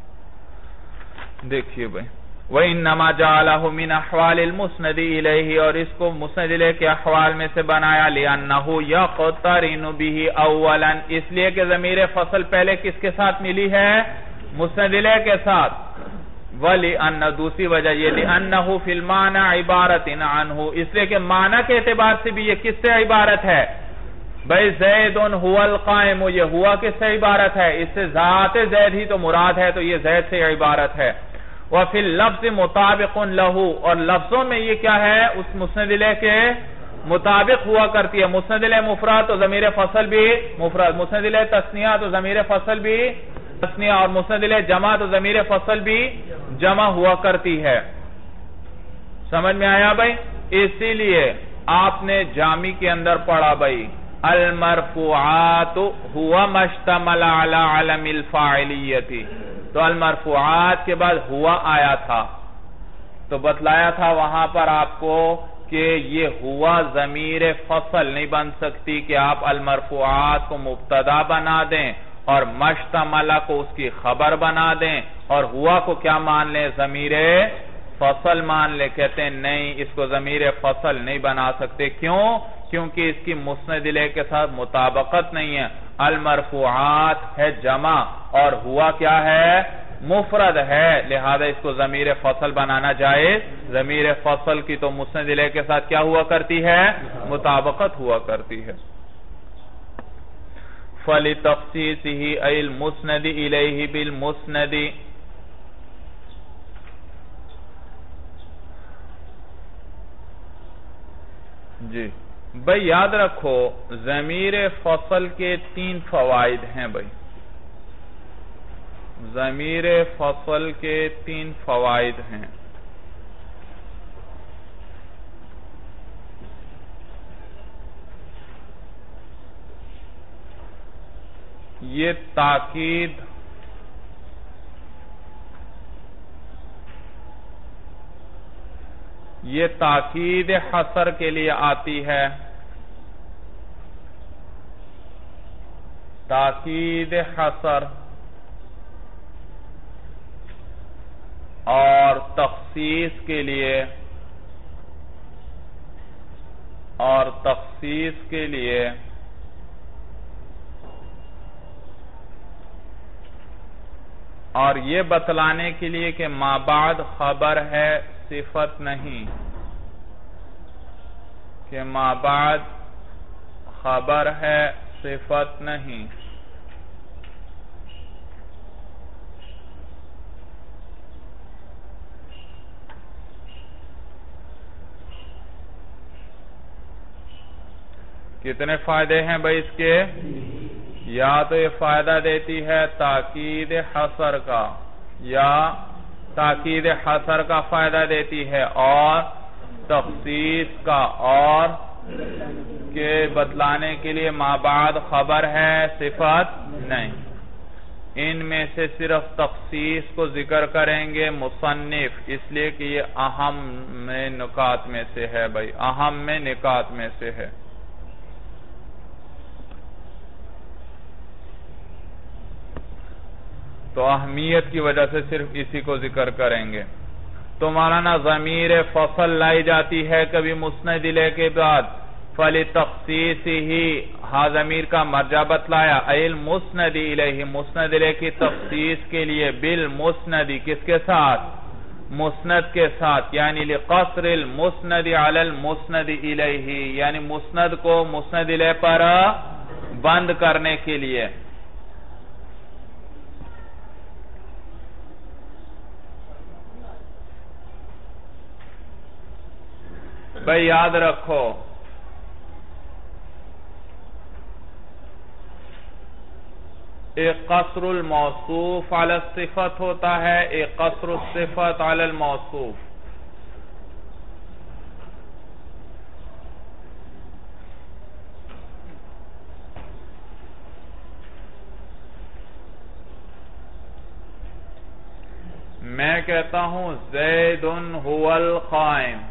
دیکھیے بھائی وَإِنَّمَا جَعَلَهُ مِنْ أَحْوَالِ الْمُسْنَدِ إِلَيْهِ، اور اس کو مسند الیہ کے احوال میں سے بنایا لِأَنَّهُ يَقْتَرِنُ بِهِ أَوَّلًا، اس لیے کہ ضمیر فصل پہلے کس کے ساتھ ملی ہے؟ مسند الیہ کے ساتھ. وَلِأَنَّ دوسری وجہ یہ لِأَنَّهُ فِي الْمَعْنَى عِبَارَةٍ عَنْهُ، اس لیے کہ معنی کے اعتبار سے بھی یہ کس سے عبارت ہے؟ بھئی زیدن هو القائم، یہ ہوا کس سے عبارت ہے؟ اس سے ذات زید ہی تو مراد ہے، تو یہ زید سے عبارت ہے. وَفِي اللَّفْظِ مُطَابِقٌ لَهُ، اور لفظوں میں یہ کیا ہے؟ اس مسند الیہ کے مطابق ہوا کرتی ہے. مسند الیہ مفرد تو ضمیر فصل بھی مفرد، مسند الیہ تثنیہ تو ضمیر فصل بھی تثنیہ، اور مسند الیہ جمع تو ضمیر فصل بھی جمع ہوا کرتی ہے. سمجھ میں آیا بھائی؟ اسی لیے آپ نے جامی کے اندر پڑھا بھائی المرفوعات ہوا مشتمل علی علم الفاعلیت، تو المرفوعات کے بعد ہوا آیا تھا تو بتلایا تھا وہاں پر آپ کو کہ یہ ہوا ضمیر فصل نہیں بن سکتی کہ آپ المرفوعات کو مبتدا بنا دیں اور مشتملہ کو اس کی خبر بنا دیں اور ہوا کو کیا مان لیں؟ ضمیر فصل مان لیں. کہتے ہیں نہیں، اس کو ضمیر فصل نہیں بنا سکتے. کیوں؟ کیونکہ اس کی مسند الیہ کے ساتھ مطابقت نہیں ہے. المرفوعات ہے جمع اور ہوا کیا ہے؟ مفرد ہے، لہذا اس کو ضمیر فصل بنانا جائز. ضمیر فصل کی تو مسند الیہ کے ساتھ کیا ہوا کرتی ہے؟ مطابقت ہوا کرتی ہے. فَلِتَخْصِيصِهِ أَيْ الْمُسْنَدِ إِلَيْهِ بِالْمُسْنَدِ. جی بھئی یاد رکھو ضمیر فصل کے تین فوائد ہیں بھئی. ضمیر فصل کے تین فوائد ہیں. یہ تاکید یہ تاکید حصر کے لیے آتی ہے. تاکید حصر اور تخصیص کے لیے اور تخصیص کے لیے اور یہ بتلانے کے لیے کہ ما بعد خبر ہے صفت نہیں، کہ ما بعد خبر ہے صفت نہیں. کتنے فائدے ہیں بھائی اس کے؟ یا تو یہ فائدہ دیتی ہے تاکید حصر کا، یا تاکید حصر کا فائدہ دیتی ہے، اور تخصیص کا، اور کہ بتلانے کے لیے ما بعد خبر ہے صفت نہیں. ان میں سے صرف تخصیص کو ذکر کریں گے مصنف، اس لیے کہ یہ اہم میں نکات میں سے ہے بھائی، اہم میں نکات میں سے ہے. تو اہمیت کی وجہ سے صرف اسی کو ذکر کریں گے. تو مولانا ضمیر فصل لائی جاتی ہے کبھی مسند الیہ کے بعد، فَلِتَخْصِيصِهِ ہا ضمیر کا مرجع بتلایا، اَيْ الْمُسْنَدِ اِلَيْهِ مسند الیہ کی تخصیص کے لیے، بالمسند کس کے ساتھ؟ مسند کے ساتھ، یعنی لِقَصْرِ الْمُسْنَدِ عَلَى الْمُسْنَدِ اِلَيْهِ، یعنی مسند کو مسند الیہ پر بند کرنے کے لیے. بھئی یاد رکھو ایک قصر الموصوف علی الصفت ہوتا ہے، ایک قصر الصفت علی الموصوف. میں کہتا ہوں زید هو القائم،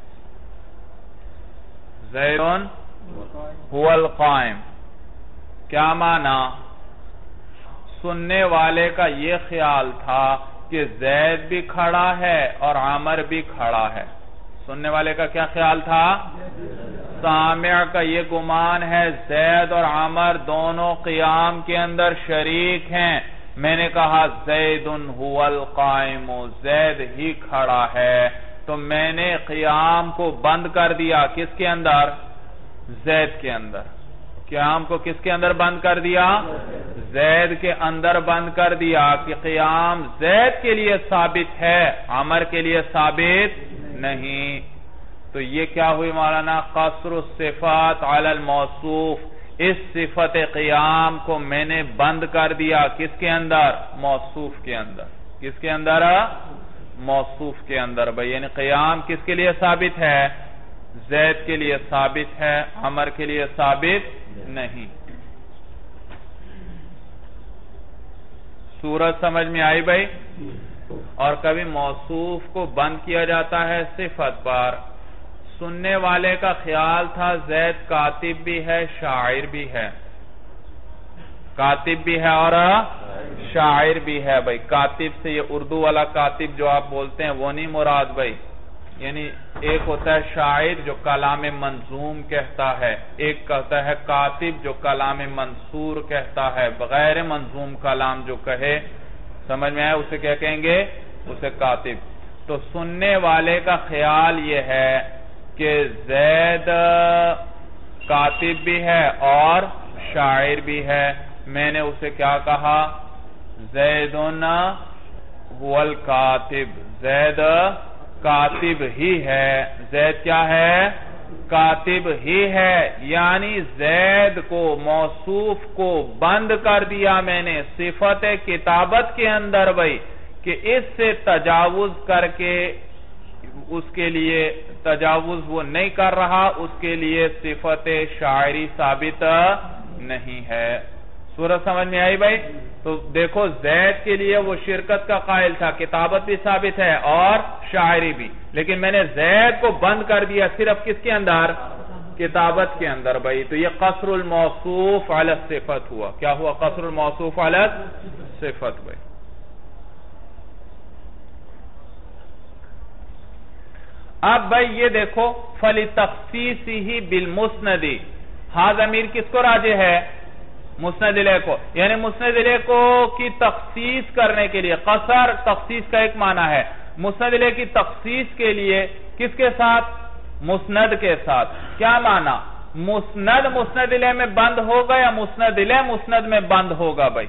زیدن هو القائم، کیا معنی؟ سننے والے کا یہ خیال تھا کہ زید بھی کھڑا ہے اور عامر بھی کھڑا ہے. سننے والے کا کیا خیال تھا؟ سامع کا یہ گمان ہے زید اور عامر دونوں قیام کے اندر شریک ہیں. میں نے کہا زیدن هو القائم، زید ہی کھڑا ہے، تو میں نے قیام کو بند کر دیا کس کے اندر؟ زید کے اندر. قیام کو کس کے اندر بند کر دیا؟ زید کے اندر بند کر دیا کہ قیام زید کے لیے ثابت ہے، عمر کے لیے ثابت نہیں. تو یہ کیا ہوئی مولانا؟ قصر الصفات علی الموصوف. اس صفت قیام کو میں نے بند کر دیا کس کے اندر؟ موصوف کے اندر. کس کے اندر؟ موصوف کے اندر. بھئی یعنی قیام کس کے لیے ثابت ہے؟ زید کے لیے ثابت ہے، عمر کے لیے ثابت نہیں. صورت سمجھ میں آئی بھئی؟ اور کبھی موصوف کو بند کیا جاتا ہے صفت پر. سننے والے کا خیال تھا زید کاتب بھی ہے شاعر بھی ہے، کاتب بھی ہے اور شاعر بھی ہے. بھئی کاتب سے یہ اردو والا کاتب جو آپ بولتے ہیں وہ نہیں مراد بھئی، یعنی ایک ہوتا ہے شاعر جو کلام منظوم کہتا ہے، ایک کہتا ہے کاتب جو کلام منصور کہتا ہے، بغیر منظوم کلام جو کہے، سمجھ میں آئے اسے کیا کہیں گے؟ اسے کاتب. تو سننے والے کا خیال یہ ہے کہ زید کاتب بھی ہے اور شاعر بھی ہے. میں نے اسے کیا کہا؟ زیدن هو الکاتب. زید کاتب ہی ہے. زید کیا ہے؟ کاتب ہی ہے. یعنی زید کو، موصوف کو بند کر دیا میں نے صفت کتابت کے اندر بھئی، کہ اس سے تجاوز کر کے اس کے لیے تجاوز وہ نہیں کر رہا، اس کے لیے صفت شاعری ثابت نہیں ہے. سورہ سمجھ میں آئی بھائی؟ تو دیکھو زید کے لیے وہ شرکت کا قائل تھا، کتابت بھی ثابت ہے اور شاعری بھی، لیکن میں نے زید کو بند کر دیا صرف کس کے اندر؟ کتابت کے اندر بھائی. تو یہ قصر الموصوف علی الصفت ہوا. کیا ہوا؟ قصر الموصوف علی الصفت بھائی. اب بھائی یہ دیکھو فَلِتَخْصِيصِهِ بِالْمُسْنَدِ. ہاں ضمیر کس کو راجع ہے؟ مسند الیہ کو. یعنی مسند الیہ کو کی تخصیص کرنے کے لیے، قصر تخصیص کا ایک معنی ہے. مسند الیہ کی تخصیص کے لیے کس کے ساتھ؟ مسند کے ساتھ. کیا معنی؟ مسند مسند الیہ میں بند ہوگا یا مسند الیہ مسند میں بند ہوگا بھائی؟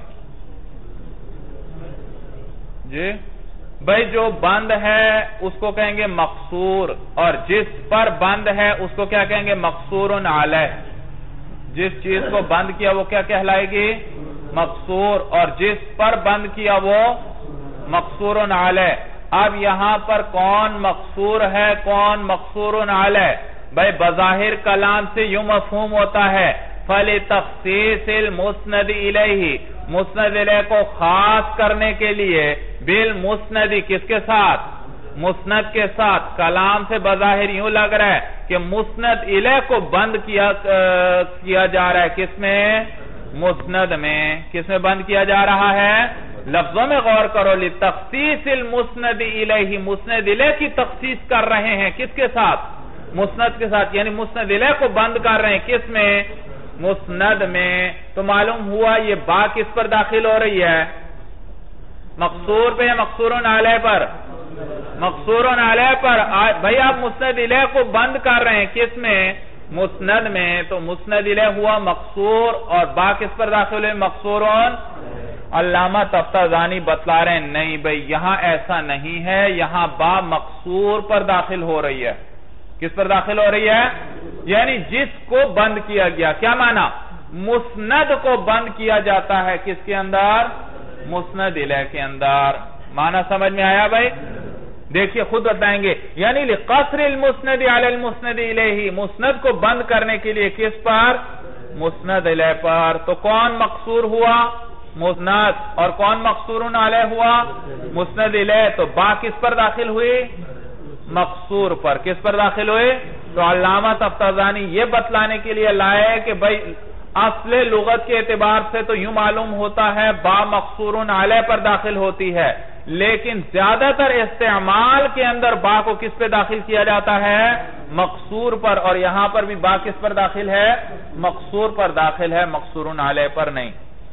جی بھائی جو بند ہے اس کو کہیں گے مقصور، اور جس پر بند ہے اس کو کیا کہیں گے؟ مقصور علیہ. جس چیز کو بند کیا وہ کیا کہلائے گی؟ مقصور. اور جس پر بند کیا وہ مقصور علیہ. اب یہاں پر کون مقصور ہے، کون مقصور علیہ؟ بھائی بظاہر کلام سے یوں مفہوم ہوتا ہے فَلِتَخْصِيصِ الْمُسْنَدِ إِلَيْهِ. مسند الیہ کو خاص کرنے کے لیے بالمسند، کس کے ساتھ؟ مسند کے ساتھ. کلام سے بظاہر یوں لگ رہا ہے کہ مسند الیہ کو بند کیا کیا جا رہا ہے. کس میں؟ مسند میں. کس میں بند کیا جا رہا ہے؟ لفظوں میں غور کرو. لِتَخْصِيصِ الْمُسْنَدِ إِلَيْهِ. مسند الیہ کی تخصیص کر رہے ہیں کس کے ساتھ؟ مسند کے ساتھ. یعنی مسند الیہ کو بند کر رہے ہیں کس میں؟ مسند میں. تو معلوم ہوا یہ با کس پر داخل ہو رہی ہے؟ مقصور پہ یا مقصور علیہ پر؟ مقصور علیہ پر. بھئی آپ مسند الیہ کو بند کر رہے ہیں کس میں؟ مسند میں. تو مسند الیہ ہوا مقصور اور با کس پر داخل ہوئے؟ مقصور. علامہ تفتازانی بتلا رہے ہیں نہیں بھئی یہاں ایسا نہیں ہے، یہاں با مقصور پر داخل ہو رہی ہے. کس پر داخل ہو رہی ہے؟ یعنی جس کو بند کیا گیا. کیا معنی؟ مسند کو بند کیا جاتا ہے کس کے اندر؟ مسند الیہ کے اندر. معنی سمجھ میں آیا بھائی؟ دیکھیے خود بتائیں گے. یعنی لِقَصْرِ الْمُسْنَدِ عَلَى الْمُسْنَدِ إِلَيْهِ. مسند کو بند کرنے کے لیے کس پر؟ مسند الیہ پر. تو کون مقصور ہوا؟ مسند. اور کون مقصور علیہ ہوا؟ مسند الیہ. تو با کس پر داخل ہوئی؟ مقصور پر. کس پر داخل ہوئے؟ تو علامہ تفتازانی یہ بتلانے کے لیے لائے کہ بھئی اصل لغت کے اعتبار سے تو یوں معلوم ہوتا ہے با مقصور علیہ پر داخل ہوتی ہے، لیکن زیادہ تر استعمال کے اندر با کو کس پہ داخل کیا جاتا ہے؟ مقصور پر. اور یہاں پر بھی با کس پر داخل ہے؟ مقصور پر داخل ہے، مقصور علیہ پر نہیں.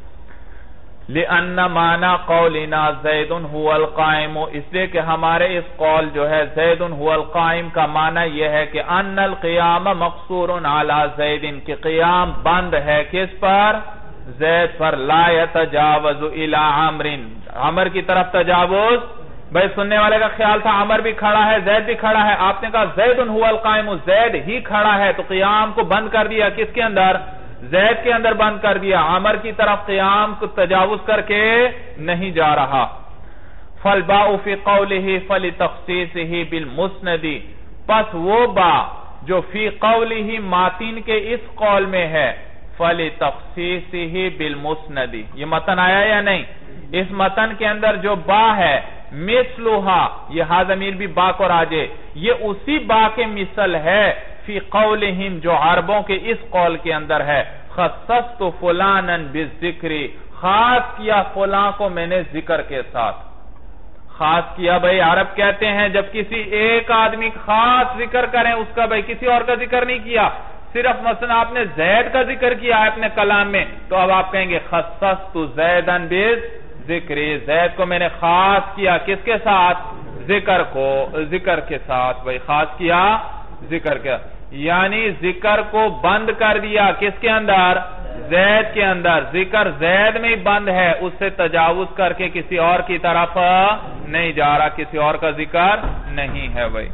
لِأَنَّ مَعْنَى قَوْلِنَا زَيْدٌ هُوَ الْقَائِمُ. اس لئے کہ ہمارے اس قول جو ہے زید هو القائم کا معنی یہ ہے کہ ان القیام مقصور علی زید، کہ قیام بند ہے کس پر؟ زید پر. لا يتجاوز الى عمر. عمر کی طرف تجاوز. بھئی سننے والے کا خیال تھا عمر بھی کھڑا ہے زید بھی کھڑا ہے، آپ نے کہا زید هو القائم، زید ہی کھڑا ہے، تو قیام کو بند کر دیا کس کے اندر؟ زید کے اندر بند کر دیا. عمر کی طرف قیام کو تجاوز کر کے نہیں جا رہا. فَالْبَاءُ فِي قَوْلِهِ فَلِتَخْصِيصِهِ بِالْمُسْنَدِ. پس وہ با جو فی قَوْلِهِ ماتین کے اس قول میں ہے فَلِتَخْصِيصِهِ بِالْمُسْنَدِ. یہ متن آیا یا نہیں؟ اس متن کے اندر جو با ہے مثلها، یہ ہا ضمیر بھی با کو راجے، یہ اسی با کے مثل ہے فی قولہم جو عربوں کے اس قول کے اندر ہے خصصت فلانا بالذکر، خاص کیا فلاں کو میں نے ذکر کے ساتھ. خاص کیا بھئی عرب کہتے ہیں جب کسی ایک آدمی خاص ذکر کریں اس کا بھئی کسی اور کا ذکر نہیں کیا، صرف مثلا آپ نے زید کا ذکر کیا ہے اپنے کلام میں تو اب آپ کہیں گے خصصت زیدن بالذکر، زید کو میں نے خاص کیا کس کے ساتھ؟ ذکر کو ذکر کے ساتھ. بھئی خاص کیا ذکر کیا، یعنی ذکر کو بند کر دیا کس کے اندر؟ زید کے اندر ذکر زید میں بند ہے، اس سے تجاوز کر کے کسی اور کی طرف نہیں جا رہا، کسی اور کا ذکر نہیں ہے بھائی۔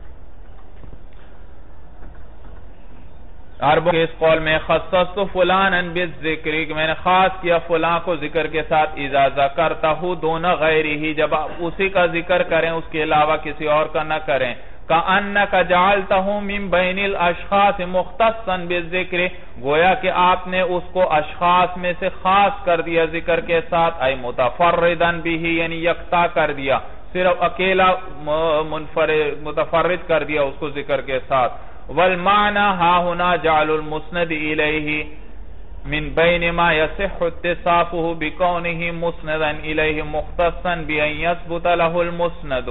عربوں کے اس قول میں خصصت فلانا بالذکر، میں نے خاص کیا فلاں کو ذکر کے ساتھ، اذا ذکرتہ دون غیرہ، جب آپ اسی کا ذکر کریں اس کے علاوہ کسی اور کا نہ کریں، کأنک جعلتہ من بین الاشخاص مختصا بالذکر، گویا کہ آپ نے اس کو اشخاص میں سے خاص کر دیا ذکر کے ساتھ، ای متفردا بہ، یعنی یکتا کر دیا، صرف اکیلا منفرد متفرد کر دیا اس کو ذکر کے ساتھ۔ والمعنى ها هنا جعل المسند إليه من بين ما يصح اتصافه بكونه مسندا إليه مختصا بأن يثبت له المسند۔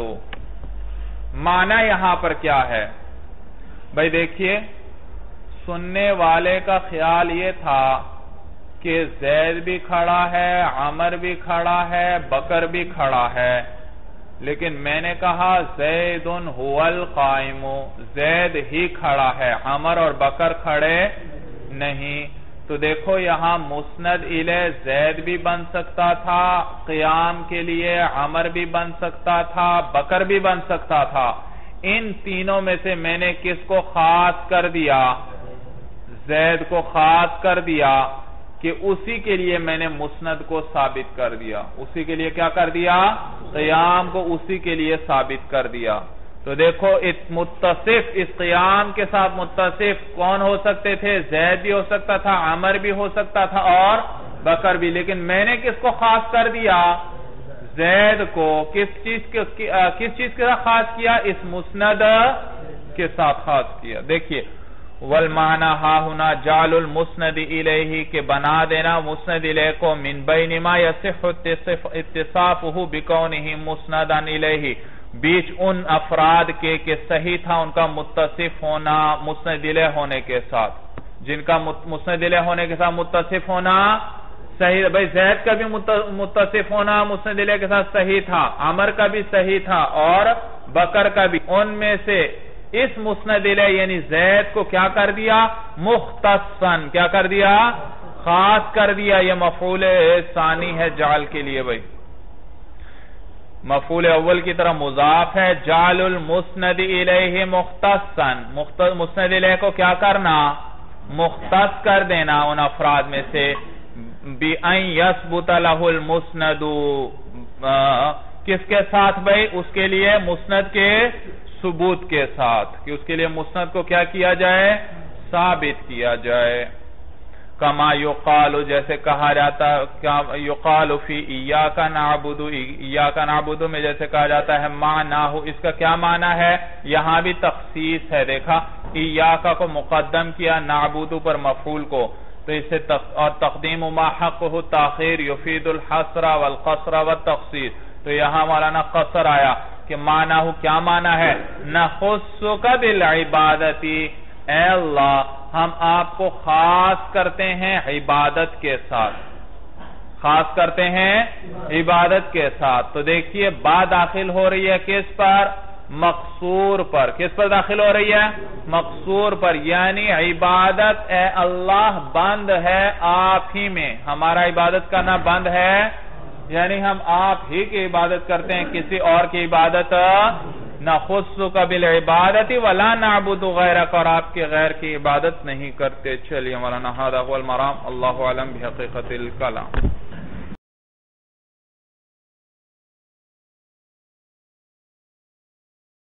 معنی یہاں پر کیا ہے بھائی؟ دیکھیے، سننے والے کا خیال یہ تھا کہ زید بھی کھڑا ہے، عمر بھی کھڑا ہے، بکر بھی کھڑا ہے، لیکن میں نے کہا زید هو القائم، زید ہی کھڑا ہے، عمر اور بکر کھڑے نہیں۔ تو دیکھو یہاں مسند الیہ زید بھی بن سکتا تھا قیام کے لیے، عمر بھی بن سکتا تھا، بکر بھی بن سکتا تھا، ان تینوں میں سے میں نے کس کو خاص کر دیا؟ زید کو خاص کر دیا، کہ اسی کے لیے میں نے مسند کو ثابت کر دیا، اسی کے لیے کیا کر دیا؟ قیام کو اسی کے لیے ثابت کر دیا۔ تو دیکھو اس متصف، اس قیام کے ساتھ متصف کون ہو سکتے تھے؟ زید بھی ہو سکتا تھا، عمر بھی ہو سکتا تھا اور بکر بھی، لیکن میں نے کس کو خاص کر دیا؟ زید کو۔ کس چیز کے کس چیز کے ساتھ خاص کیا؟ اس مسند کے ساتھ خاص کیا۔ دیکھیے والمعنى ہا ہنا جعل المسند الیہ، کہ بنا دینا مسند الیہ کو من بین ما یصح اتصافہ بکونہ مسندا الیہ، بیچ ان افراد کے کہ صحیح تھا ان کا متصف ہونا مسند الیہ ہونے کے ساتھ، جن کا مسند الیہ ہونے کے ساتھ متصف ہونا صحیح، بھئی زید کا بھی متصف ہونا مسند الیہ کے ساتھ صحیح تھا، عمر کا بھی صحیح تھا اور بکر کا بھی، ان میں سے اس مسند الیہ یعنی زید کو کیا کر دیا؟ مختصاً، کیا کر دیا؟ خاص کر دیا۔ یہ مفعول ثانی ہے جعل کے لیے بھئی، مفعول اول کی طرح مضاف ہے، جعل المسند الیہ مختصاً، مسند الیہ کو کیا کرنا؟ مختص کر دینا ان افراد میں سے، بِأَن يَثْبُتَ لَهُ الْمُسْنَدُ، کس کے ساتھ بھئی؟ اس کے لیے مسند کے ثبوت کے ساتھ، کہ اس کے لیے مسند کو کیا کیا جائے؟ ثابت کیا جائے۔ کما یقال، جیسے کہا جاتا ہے، یقال فی ایاک نعبد، ایاک نعبد میں جیسے کہا جاتا ہے معناہ، اس کا کیا معنی ہے؟ یہاں بھی تخصیص ہے، دیکھا ایاک کو مقدم کیا نعبد پر مفعول کو، تو اس سے اور تقدیم ما حقہ تاخیر یفید الحصر والقصر والتخصیص، تو یہاں مولانا قصر آیا کہ معنی کیا معنی ہے؟ نخصک بالعبادتی، اے اللہ ہم آپ کو خاص کرتے ہیں عبادت کے ساتھ، خاص کرتے ہیں عبادت کے ساتھ۔ تو دیکھیے با داخل ہو رہی ہے کس پر؟ مقصور پر۔ کس پر داخل ہو رہی ہے؟ مقصور پر، یعنی عبادت اے اللہ بند ہے آپ ہی میں، ہمارا عبادت کرنا بند ہے، یعنی ہم آپ ہی کی عبادت کرتے ہیں، کسی اور کی عبادت نخصک بالعبادت ولا نعبد غیرک، اور آپ کے غیر کی عبادت نہیں کرتے۔ چلیے مولانا ھذا هو المرام، اللہ اعلم بحقیقت الکلام۔